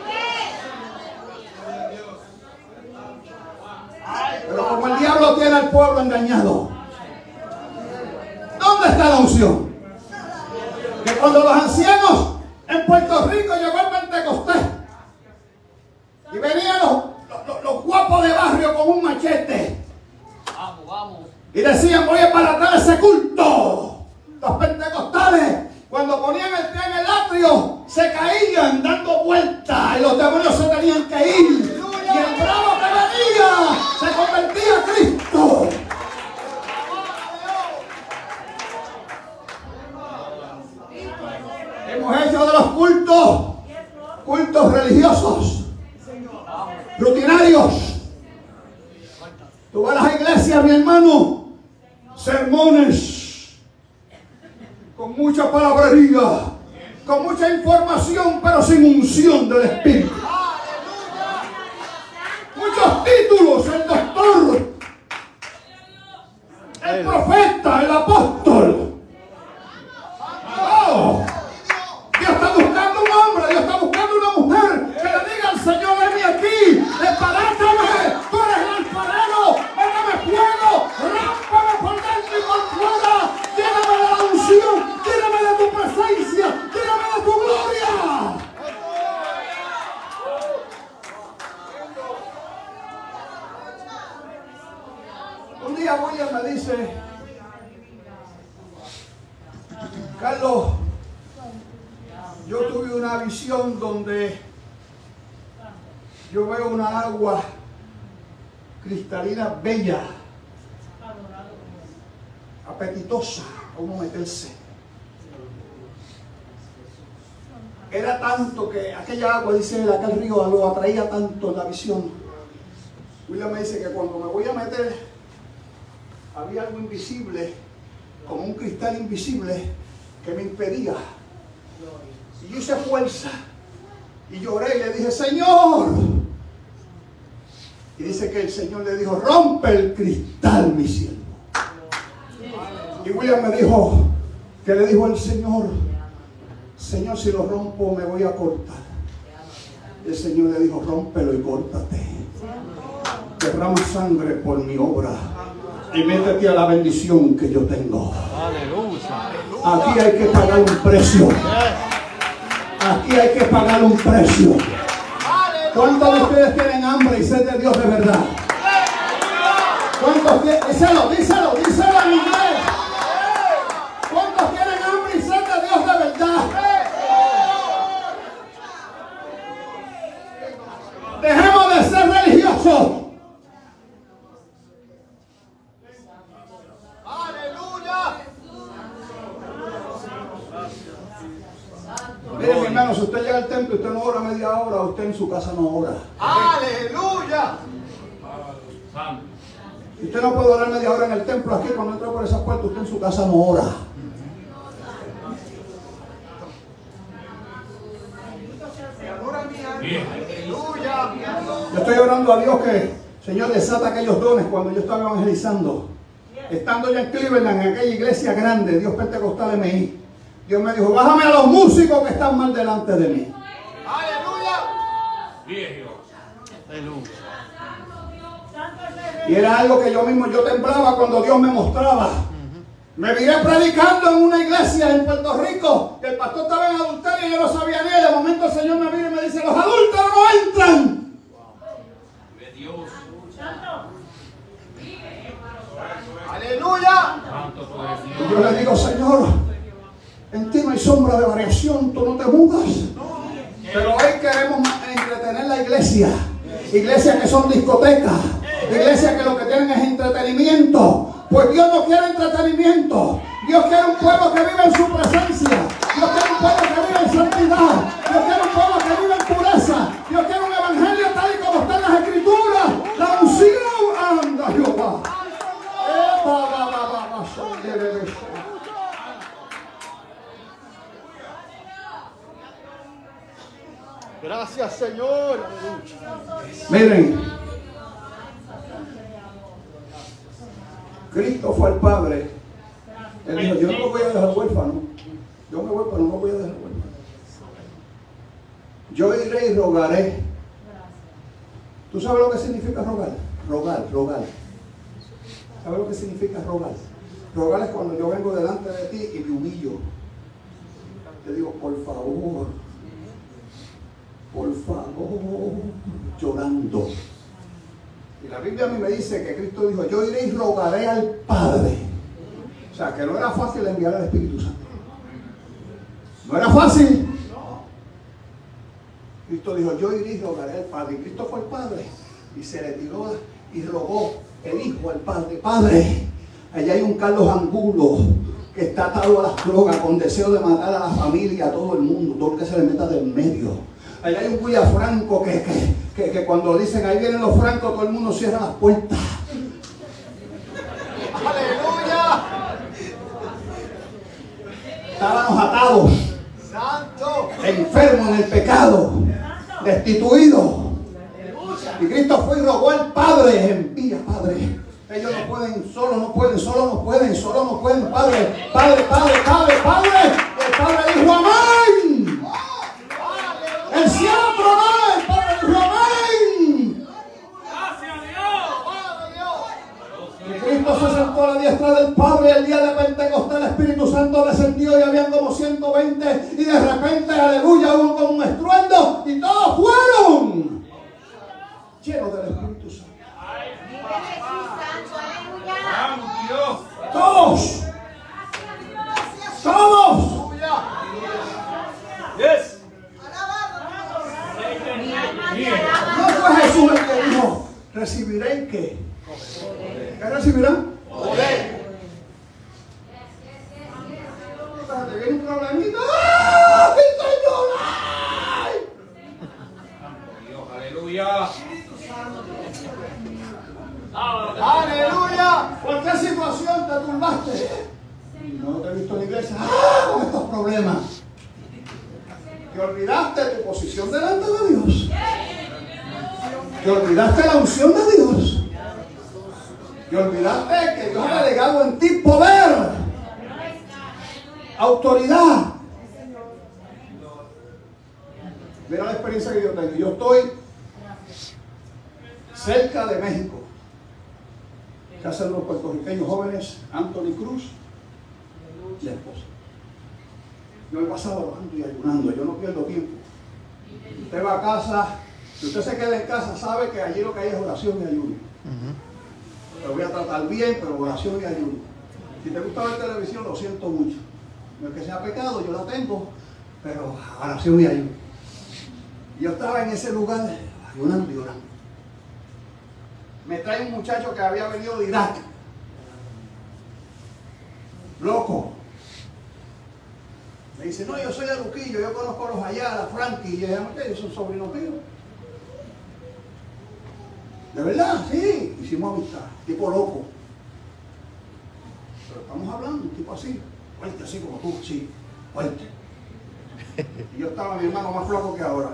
Pero como el diablo tiene al pueblo engañado, ¿dónde está la unción? Que cuando los ancianos en Puerto Rico llegó el Pentecostés y venían los guapos de barrio con un machete y decían, voy a embaratar ese culto. Los pentecostales, cuando ponían el pie en el atrio, se caían dando vueltas y los demonios se tenían que ir. Y el bravo que venía se convertía a Cristo. Hemos hecho de los cultos religiosos, rutinarios. Tú vas a las iglesias, mi hermano, sermones con mucha palabrería, con mucha información, pero sin unción del Espíritu. Muchos títulos, el doctor, el profeta, el apóstol. Oh, Dios está buscando un hombre, Dios está buscando una mujer que le diga al Señor, venme aquí, desbarátame, tú eres el alfarero, dame fuego, rámpame por dentro y por fuera, lléname de la unción, lléname de tu presencia, lléname de tu gloria. Un día William me dice, Carlos, yo tuve una visión donde yo veo una agua cristalina bella, apetitosa, a uno meterse. Era tanto que aquella agua, dice él, aquel río lo atraía tanto en la visión. William me dice que cuando me voy a meter, había algo invisible, como un cristal invisible, que me impedía. Y yo hice fuerza y lloré y le dije, Señor. Y dice que el Señor le dijo, rompe el cristal, mi siervo. Y William me dijo, que le dijo el Señor, Señor, si lo rompo me voy a cortar. Y el Señor le dijo, rómpelo y córtate. Derrama sangre por mi obra y métete a la bendición que yo tengo. Aquí hay que pagar un precio. Aquí hay que pagar un precio. ¿Cuántos de ustedes tienen hambre y sed de Dios de verdad? ¿Cuántos tienen? Díselo en inglés. ¿Cuántos tienen hambre y sed de Dios de verdad? Dejemos de ser religiosos. Mire, mi hermano, si usted llega al templo y usted no ora media hora, usted en su casa no ora. ¡Aleluya! Si usted no puede orar media hora en el templo, aquí cuando entra por esa puerta, usted en su casa no ora. Yo estoy orando a Dios que, Señor, desata aquellos dones cuando yo estaba evangelizando. Estando ya en Cleveland, en aquella iglesia grande, Dios Pentecostal MI. Dios me dijo, bájame a los músicos que están mal delante de mí. ¡Aleluya! Viejo. ¡Aleluya! Y era algo que yo temblaba cuando Dios me mostraba. Me viré predicando en una iglesia en Puerto Rico, que el pastor estaba en adulterio y yo no sabía ni. De momento el Señor me mira y me dice: los adúlteros no entran. Aleluya. Y yo le digo: Señor, en ti no hay sombra de variación, tú no te mudas. Pero hoy queremos entretener la iglesia. Iglesias que son discotecas, iglesias que lo que tienen es entretenimiento. Pues Dios no quiere entretenimiento. Dios quiere un pueblo que vive en su presencia. Dios quiere un pueblo que vive en santidad. Dios quiere un pueblo que vive en pureza. Dios quiere un evangelio tal y como está en las escrituras. La unción anda Jehová. Gracias, Señor. Miren, Cristo fue al Padre. Él dijo: yo no lo voy a dejar huérfano. Yo me voy, pero no lo voy a dejar huérfano. Yo iré y rogaré. ¿Tú sabes lo que significa rogar? Rogar. ¿Sabes lo que significa rogar? Rogar es cuando yo vengo delante de ti y me humillo. Te digo: por favor, llorando. Y la Biblia a mí me dice que Cristo dijo: yo iré y rogaré al Padre. O sea, que no era fácil enviar al Espíritu Santo. No era fácil. Cristo dijo: yo iré y rogaré al Padre. Y Cristo fue el Padre. Y se le tiró y rogó el Hijo al Padre: Padre, allá hay un Carlos Angulo que está atado a las drogas con deseo de matar a la familia, a todo el mundo, todo lo que se le meta del medio. Allá hay un William Franco que cuando dicen ahí vienen los francos, todo el mundo cierra las puertas. Aleluya. Estábamos atados, Santo. enfermos en el pecado, destituidos. Y Cristo fue y rogó al Padre: envía, Padre. Ellos no pueden, solo no pueden, Padre. Y el Padre dijo: amén. El cielo tronó, el Padre dijo: amén. Y Cristo se sentó a la diestra del Padre. El día de Pentecostés el Espíritu Santo descendió y habían como 120. Y de repente, aleluya, hubo como un estruendo y todos fueron llenos del Espíritu Santo. Vive Jesús Santo, aleluya. Todos. Yes. Mi alma te No alaba. fue Jesús el que dijo: ¿recibiréis qué? ¿Qué recibirán? Poder. Te viene un problemita. ¡Ay, Señor! ¡Ay! Aleluya. Aleluya. ¿Por qué situación te turbaste? No te he visto en la iglesia con estos problemas. Te olvidaste de tu posición delante de Dios. Te olvidaste la unción de Dios. Te olvidaste que Dios ha delegado en ti poder, autoridad. Mira la experiencia que yo tengo. Yo estoy cerca de México. ¿Qué hacen los puertorriqueños jóvenes? Anthony Cruz y la esposa. Yo me he pasado orando y ayunando. Yo no pierdo tiempo. Usted va a casa. Si usted se queda en casa, sabe que allí lo que hay es oración y ayuno. Te voy a tratar bien, pero oración y ayuno. Si te gusta ver televisión, lo siento mucho. No es que sea pecado, yo la tengo, pero oración y ayuno. Yo estaba en ese lugar ayunando y orando. Me trae un muchacho que había venido de Irak. Loco. Me dice: no, yo soy de Luquillo, yo conozco a los Ayala, Frankie. Y yo dije: ¿qué? Yo soy sobrino mío. ¿De verdad? Sí. Hicimos amistad. Tipo loco. Pero estamos hablando, un tipo así. Fuerte, así como tú, sí. Fuerte. Y yo estaba, mi hermano, más flaco que ahora.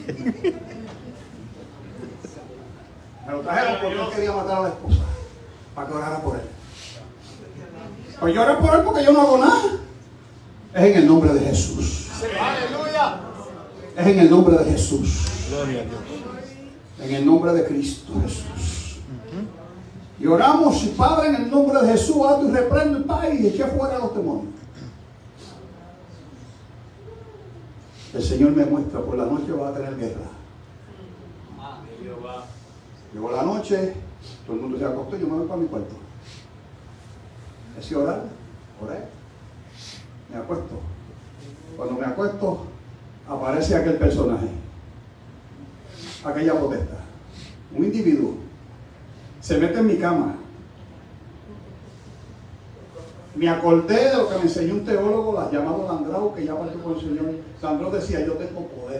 Me lo trajeron porque él quería matar a la esposa. Para que orara por él. Pues yo oré por él porque yo no hago nada. Es en el nombre de Jesús. Aleluya. Es en el nombre de Jesús. Gloria a Dios. En el nombre de Cristo Jesús. Y oramos, y Padre, en el nombre de Jesús, ato y reprendo y eché fuera a los demonios. El Señor me muestra, por la noche vas a tener guerra. Llegó la noche, todo el mundo se acostó y yo me voy para mi cuarto. Decidí orar, oré, me acuesto. Cuando me acuesto, aparece aquel personaje, aquella potestad, un individuo, se mete en mi cama. Me acordé de lo que me enseñó un teólogo llamado Landrau, que ya partió con el Señor. Landrau decía, yo tengo poder.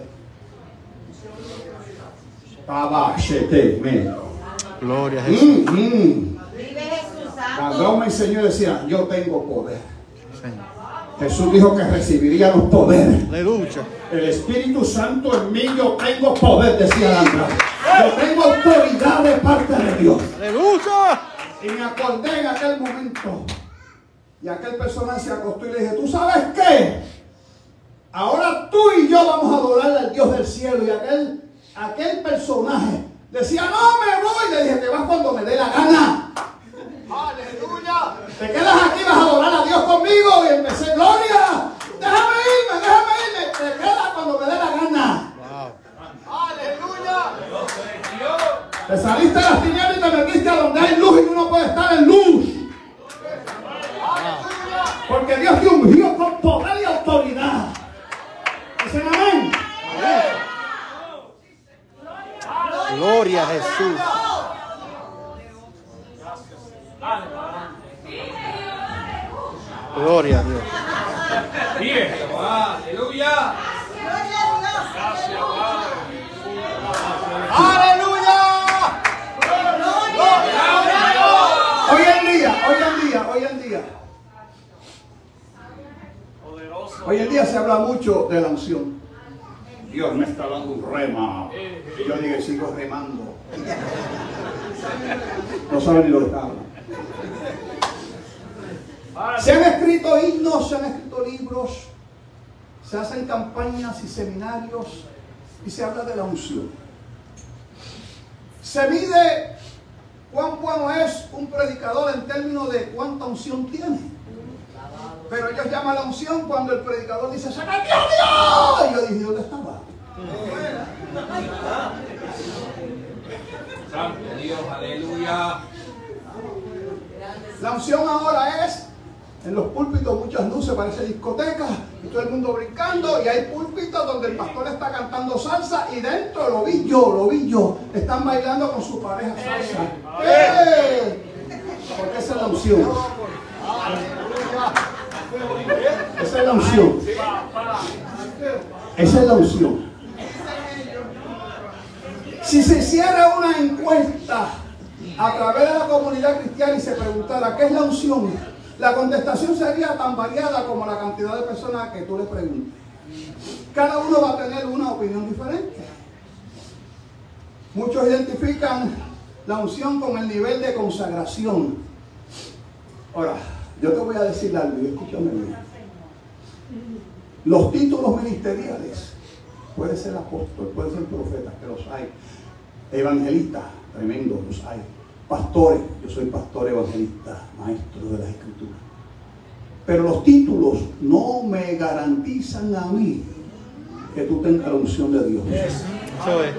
Gloria a Jesús. Vive Jesús Santo. Landrau me enseñó y decía, yo tengo poder. Señor. Jesús dijo que recibiría los poderes. Aleluya. El Espíritu Santo en mí, yo tengo poder, decía Landrau. Yo tengo autoridad de parte de Dios. Aleluya. Y me acordé en aquel momento. Y aquel personaje se acostó y le dije, ¿tú sabes qué? Ahora tú y yo vamos a adorarle al Dios del cielo. Y aquel personaje decía, no me voy. Le dije, te vas cuando me dé la gana. Aleluya. Te quedas aquí, vas a adorar a Dios conmigo. Y empecé, gloria, déjame irme. Te quedas cuando me dé la gana. Wow. Aleluya. Te saliste de las tinieblas y te metiste a donde hay luz y uno puede estar en luz. Porque Dios te ungió con poder y autoridad. Dicen amén. Gloria a Jesús. Gloria a Dios. Bien. Aleluya. Aleluya. Hoy en día se habla mucho de la unción. Dios me está dando un rema. Y yo digo, sigo remando. No saben ni lo que está hablando. Se han escrito himnos, se han escrito libros, se hacen campañas y seminarios y se habla de la unción. Se mide cuán bueno es un predicador en términos de cuánta unción tiene. Pero ellos llaman la unción cuando el predicador dice, ¡se metió Dios! Y yo dije, ¿dónde estaba? Santo Dios, aleluya. La unción ahora es, en los púlpitos muchas luces, parece discoteca, y todo el mundo brincando, y hay púlpitos donde el pastor está cantando salsa, y dentro lo vi yo, están bailando con su pareja salsa. Porque esa es la unción. Esa es la unción. Esa es la unción. Si se hiciera una encuesta a través de la comunidad cristiana y se preguntara ¿qué es la unción? La contestación sería tan variada como la cantidad de personas que tú le preguntes. Cada uno va a tener una opinión diferente. Muchos identifican la unción con el nivel de consagración. Ahora, yo te voy a decir algo y escúchame bien. Los títulos ministeriales, puede ser apóstol, puede ser profeta, que los hay. Evangelistas, tremendo, los hay. Pastores, yo soy pastor evangelista, maestro de la Escritura. Pero los títulos no me garantizan a mí que tú tengas la unción de Dios. Eso es.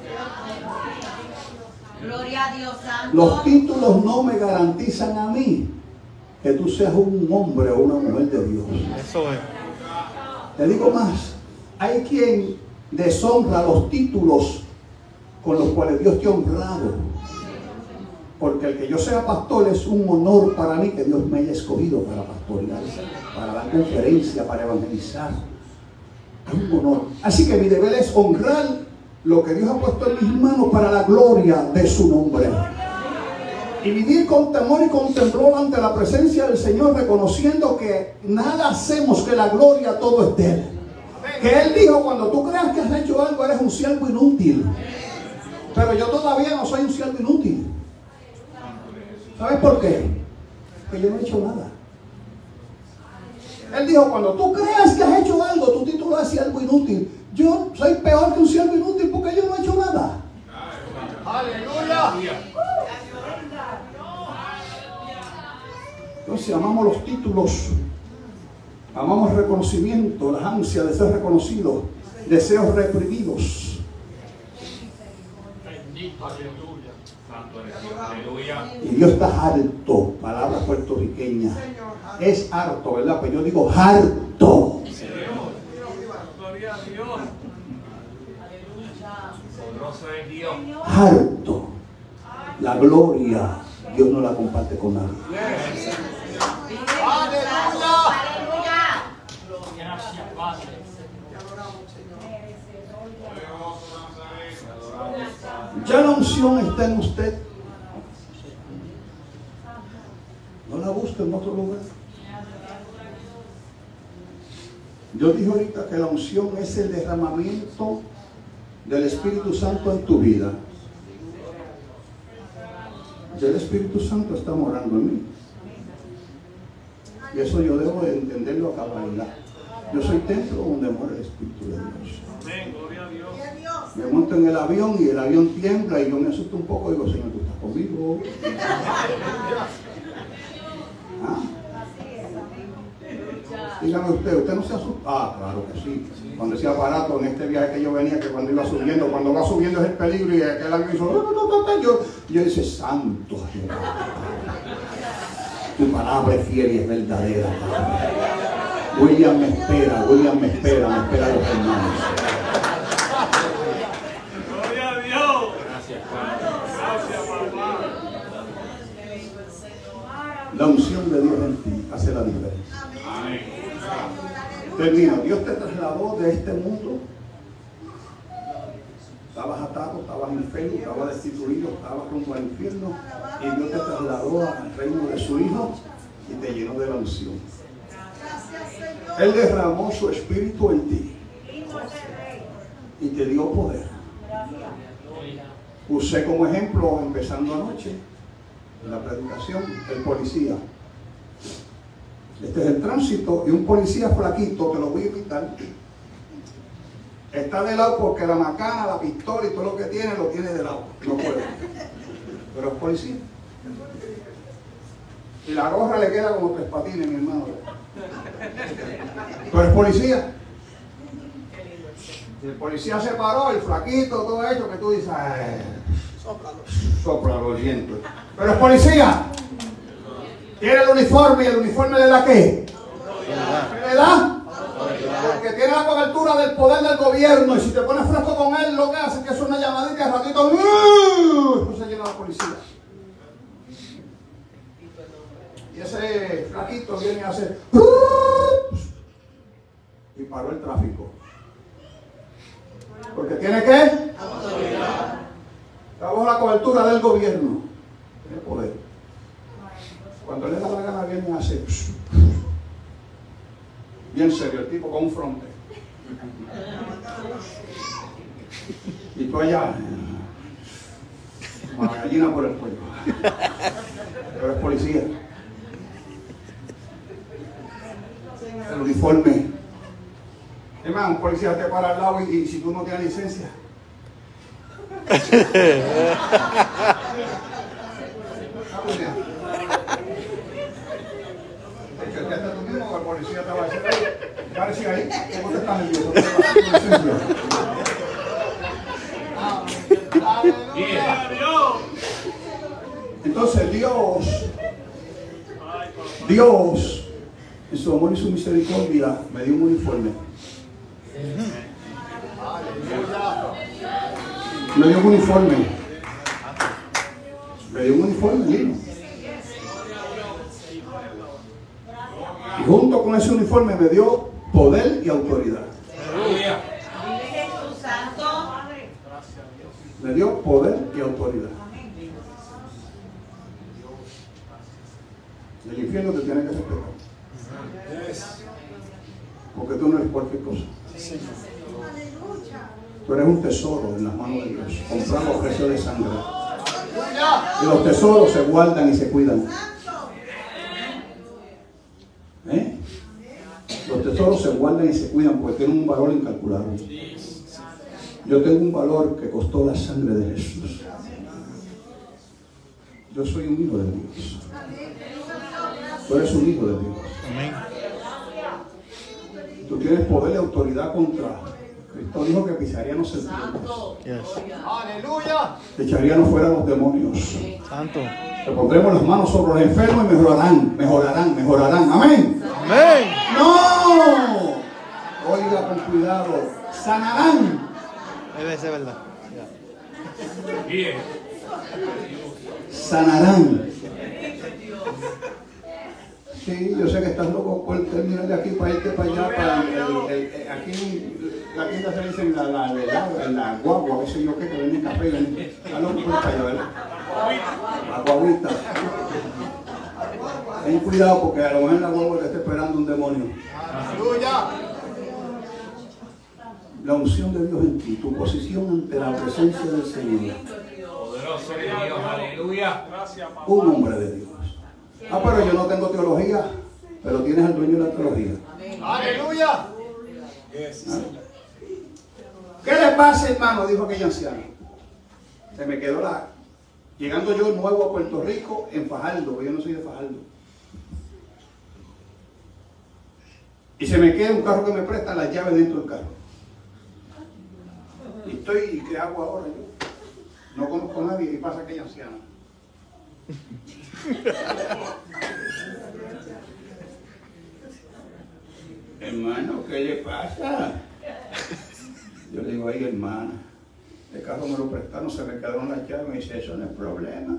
Gloria a Dios Santo. Los títulos no me garantizan a mí que tú seas un hombre o una mujer de Dios. Eso es. Te digo más, hay quien deshonra los títulos con los cuales Dios te ha honrado. Porque el que yo sea pastor es un honor para mí que Dios me haya escogido para pastorear, para dar conferencia, para evangelizar. Es un honor. Así que mi deber es honrar lo que Dios ha puesto en mis manos para la gloria de su nombre. Y vivir con temor y con temblor ante la presencia del Señor, reconociendo que nada hacemos, que la gloria todo es de Él. Que Él dijo, cuando tú creas que has hecho algo, eres un siervo inútil. Pero yo todavía no soy un siervo inútil. ¿Sabes por qué? Porque yo no he hecho nada. Él dijo, cuando tú creas que has hecho algo, tu título es siervo inútil. Yo soy peor que un siervo inútil porque yo no he hecho nada. Aleluya. dice, amamos los títulos, amamos el reconocimiento, las ansias de ser reconocidos, deseos reprimidos. Bendito, aleluya. Santo eres Dios, aleluya. Y Dios está harto, palabra puertorriqueña. Es harto, ¿verdad? Pues yo digo harto. Gloria a Dios. Poderoso es Dios. Harto. La gloria, Dios no la comparte con nadie. Aleluya. Gracias, Padre. Ya la unción está en usted. No la busque en otro lugar. Yo dije ahorita que la unción es el derramamiento del Espíritu Santo en tu vida. Ya el Espíritu Santo está morando en mí. Y eso yo debo de entenderlo a cabalidad. Yo soy templo donde mora el Espíritu de Dios. Amén, gloria a Dios. Me monto en el avión y el avión tiembla y yo me asusto un poco y digo, Señor, ¿tú estás conmigo? ¿Ah? Dígame usted no se asusta. Ah, claro que sí. Cuando ese aparato en este viaje que yo venía, que cuando va subiendo es el peligro y aquel avión hizo, yo dice, santo Jehová. Tu palabra es fiel y es verdadera. William me espera los hermanos. Gloria a Dios. Gracias, Padre. Gracias, papá. La unción de Dios en ti hace la diferencia. Amén. Termino. Dios te trasladó de este mundo. Estabas atado, estabas enfermo, estabas destituido, estabas rumbo al infierno. Y Dios te trasladó al reino de su Hijo y te llenó de la unción. Él derramó su espíritu en ti y te dio poder. Usé como ejemplo, empezando anoche, en la predicación, el policía. Este es el tránsito y un policía flaquito, te lo voy a imitar. Está de lado porque la macana, la pistola y todo lo que tiene, lo tiene de lado. No puede. Pero es policía. Y la gorra le queda como 3 patines, mi hermano. Tú eres policía. Y el policía se paró, el flaquito, todo eso que tú dices, sóplalo el viento. Pero es policía. Tiene el uniforme y el uniforme le da ¿qué? ¿Qué le da? Porque tiene la cobertura del poder del gobierno y si te pones fresco con él, lo que hace es que es una llamadita y ratito, después se llena la policía. Y ese flaquito viene a hacer y paró el tráfico. Porque tiene ¿qué? Autoridad. Está bajo la cobertura del gobierno. Tiene poder. Cuando le da la gana viene a hacer bien serio, el tipo con un fronte. Y tú allá, como la gallina por el cuello. Pero es policía. El uniforme. Es más, un policía te para al lado y si tú no tienes licencia. Tú mismo, el policía te va a decir, parece ahí, ¿cómo te estás nervioso? Entonces Dios, en su amor y su misericordia, me dio un uniforme. Me dio un uniforme. Me dio un uniforme lindo. Y junto con ese uniforme me dio poder y autoridad. Me dio poder y autoridad. El infierno te tiene que respetar. Porque tú no eres cualquier cosa. Tú eres un tesoro en las manos de Dios. Compramos precio de sangre. Y los tesoros se guardan y se cuidan. Los tesoros se guardan y se cuidan porque tienen un valor incalculable. Yo tengo un valor que costó la sangre de Jesús. Yo soy un hijo de Dios. Tú eres un hijo de Dios. Amén. Tú tienes poder y autoridad contra. Cristo dijo que pisaría los serpientes. Yes. Aleluya. Echarían fuera los demonios. Santo. Le pondremos las manos sobre los enfermos y mejorarán. Amén. Amén. ¡No! Oiga con cuidado. Sanarán. Debe ser verdad. Bien. Sanarán. Sí, yo sé que estás loco por terminar de aquí para irte para allá, para aquí la tienda se dice la guagua, qué sé yo qué, que venden café, está loco por ir para allá, ¿verdad? La guaguita. Ten cuidado porque a lo mejor en la guagua te está esperando un demonio. Aleluya. La unción de Dios en ti, tu posición ante la presencia del Señor. Poderoso de Dios, aleluya. Un hombre de Dios. Ah, pero yo no tengo teología, pero tienes al dueño de la teología. Aleluya. ¿Qué le pasa, hermano? Dijo aquella anciana. Se me quedó llegando yo nuevo a Puerto Rico en Fajardo, porque yo no soy de Fajardo. Y se me queda un carro que me presta las llaves dentro del carro. ¿Y qué hago ahora yo? No conozco a nadie y pasa aquella anciana. Hermano, ¿qué le pasa? Yo le digo, ay hermana, el carro me lo prestaron, se me quedaron las llaves, me dice, eso no es problema.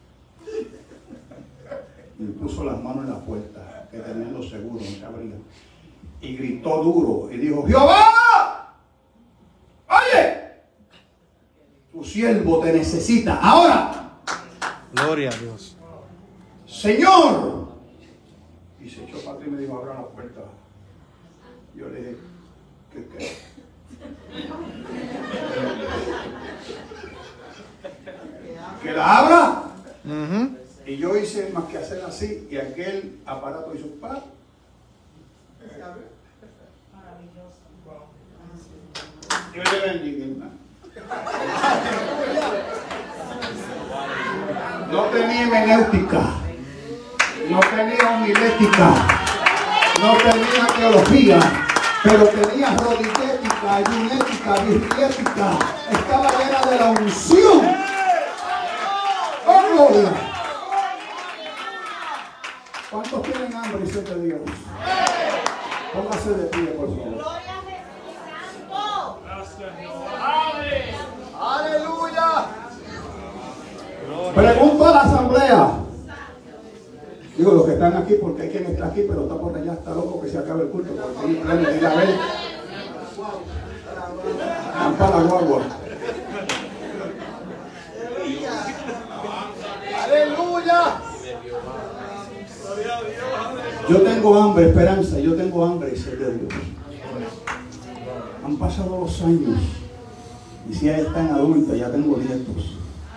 Y puso las manos en la puerta, que tenían los seguros, no se abrían. Y gritó duro y dijo, Jehová, oye, tu siervo te necesita ahora. Gloria a Dios. Señor. Y se echó para atrás y me dijo, abra la puerta. Yo le dije, ¿qué? ¿Que la abra? Y yo hice más que hacer así y aquel aparato hizo ¡pap! Yo le bendiga, hermano. No tenía hermenéutica, no tenía homilética, no tenía teología, pero tenía rodillética, ayunética, virriética. Estaba llena de la unción. ¡Oh, gloria! ¿Cuántos tienen hambre y sed de Dios? Póngase de pie, por favor. Aleluya. Pregunto a la asamblea. Digo, los que están aquí, porque hay quien está aquí, pero está por allá, está loco que se acabe el culto. Porque hay planes de ir a ver. Van para la guagua. Aleluya. Yo tengo hambre, esperanza, yo tengo hambre y sed de Dios. Han pasado los años. Y si ya están adultos, ya tengo nietos.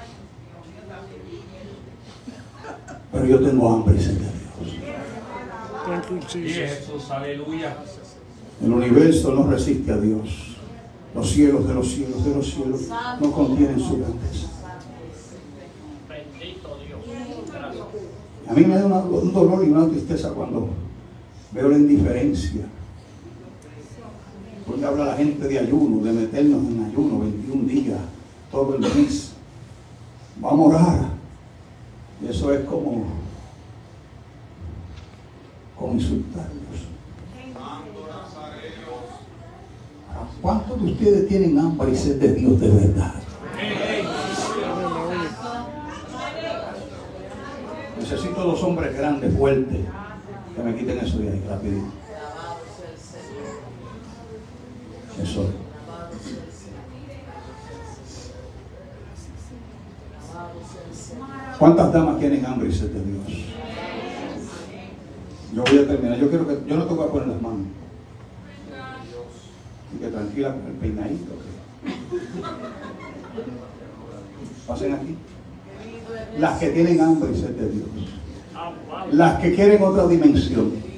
Pero yo tengo hambre y sed de Dios. Jesús, aleluya. El universo no resiste a Dios. Los cielos de los cielos de los cielos no contienen su grandeza. Bendito Dios. Gracias. A mí me da un dolor y una tristeza cuando veo la indiferencia. Porque habla la gente de ayuno, de meternos en ayuno 21 días, todo el mes. Vamos a orar. Y eso es como insultarlos. ¿Cuántos de ustedes tienen hambre y sed de Dios de verdad? Necesito dos hombres grandes, fuertes, que me quiten eso de ahí rapidito. Eso es. ¿Cuántas damas tienen hambre y sed de Dios? Yo voy a terminar. Yo no te voy a poner las manos. Y que tranquila con el peinadito. Pasen aquí. Las que tienen hambre y sed de Dios. Las que quieren otra dimensión.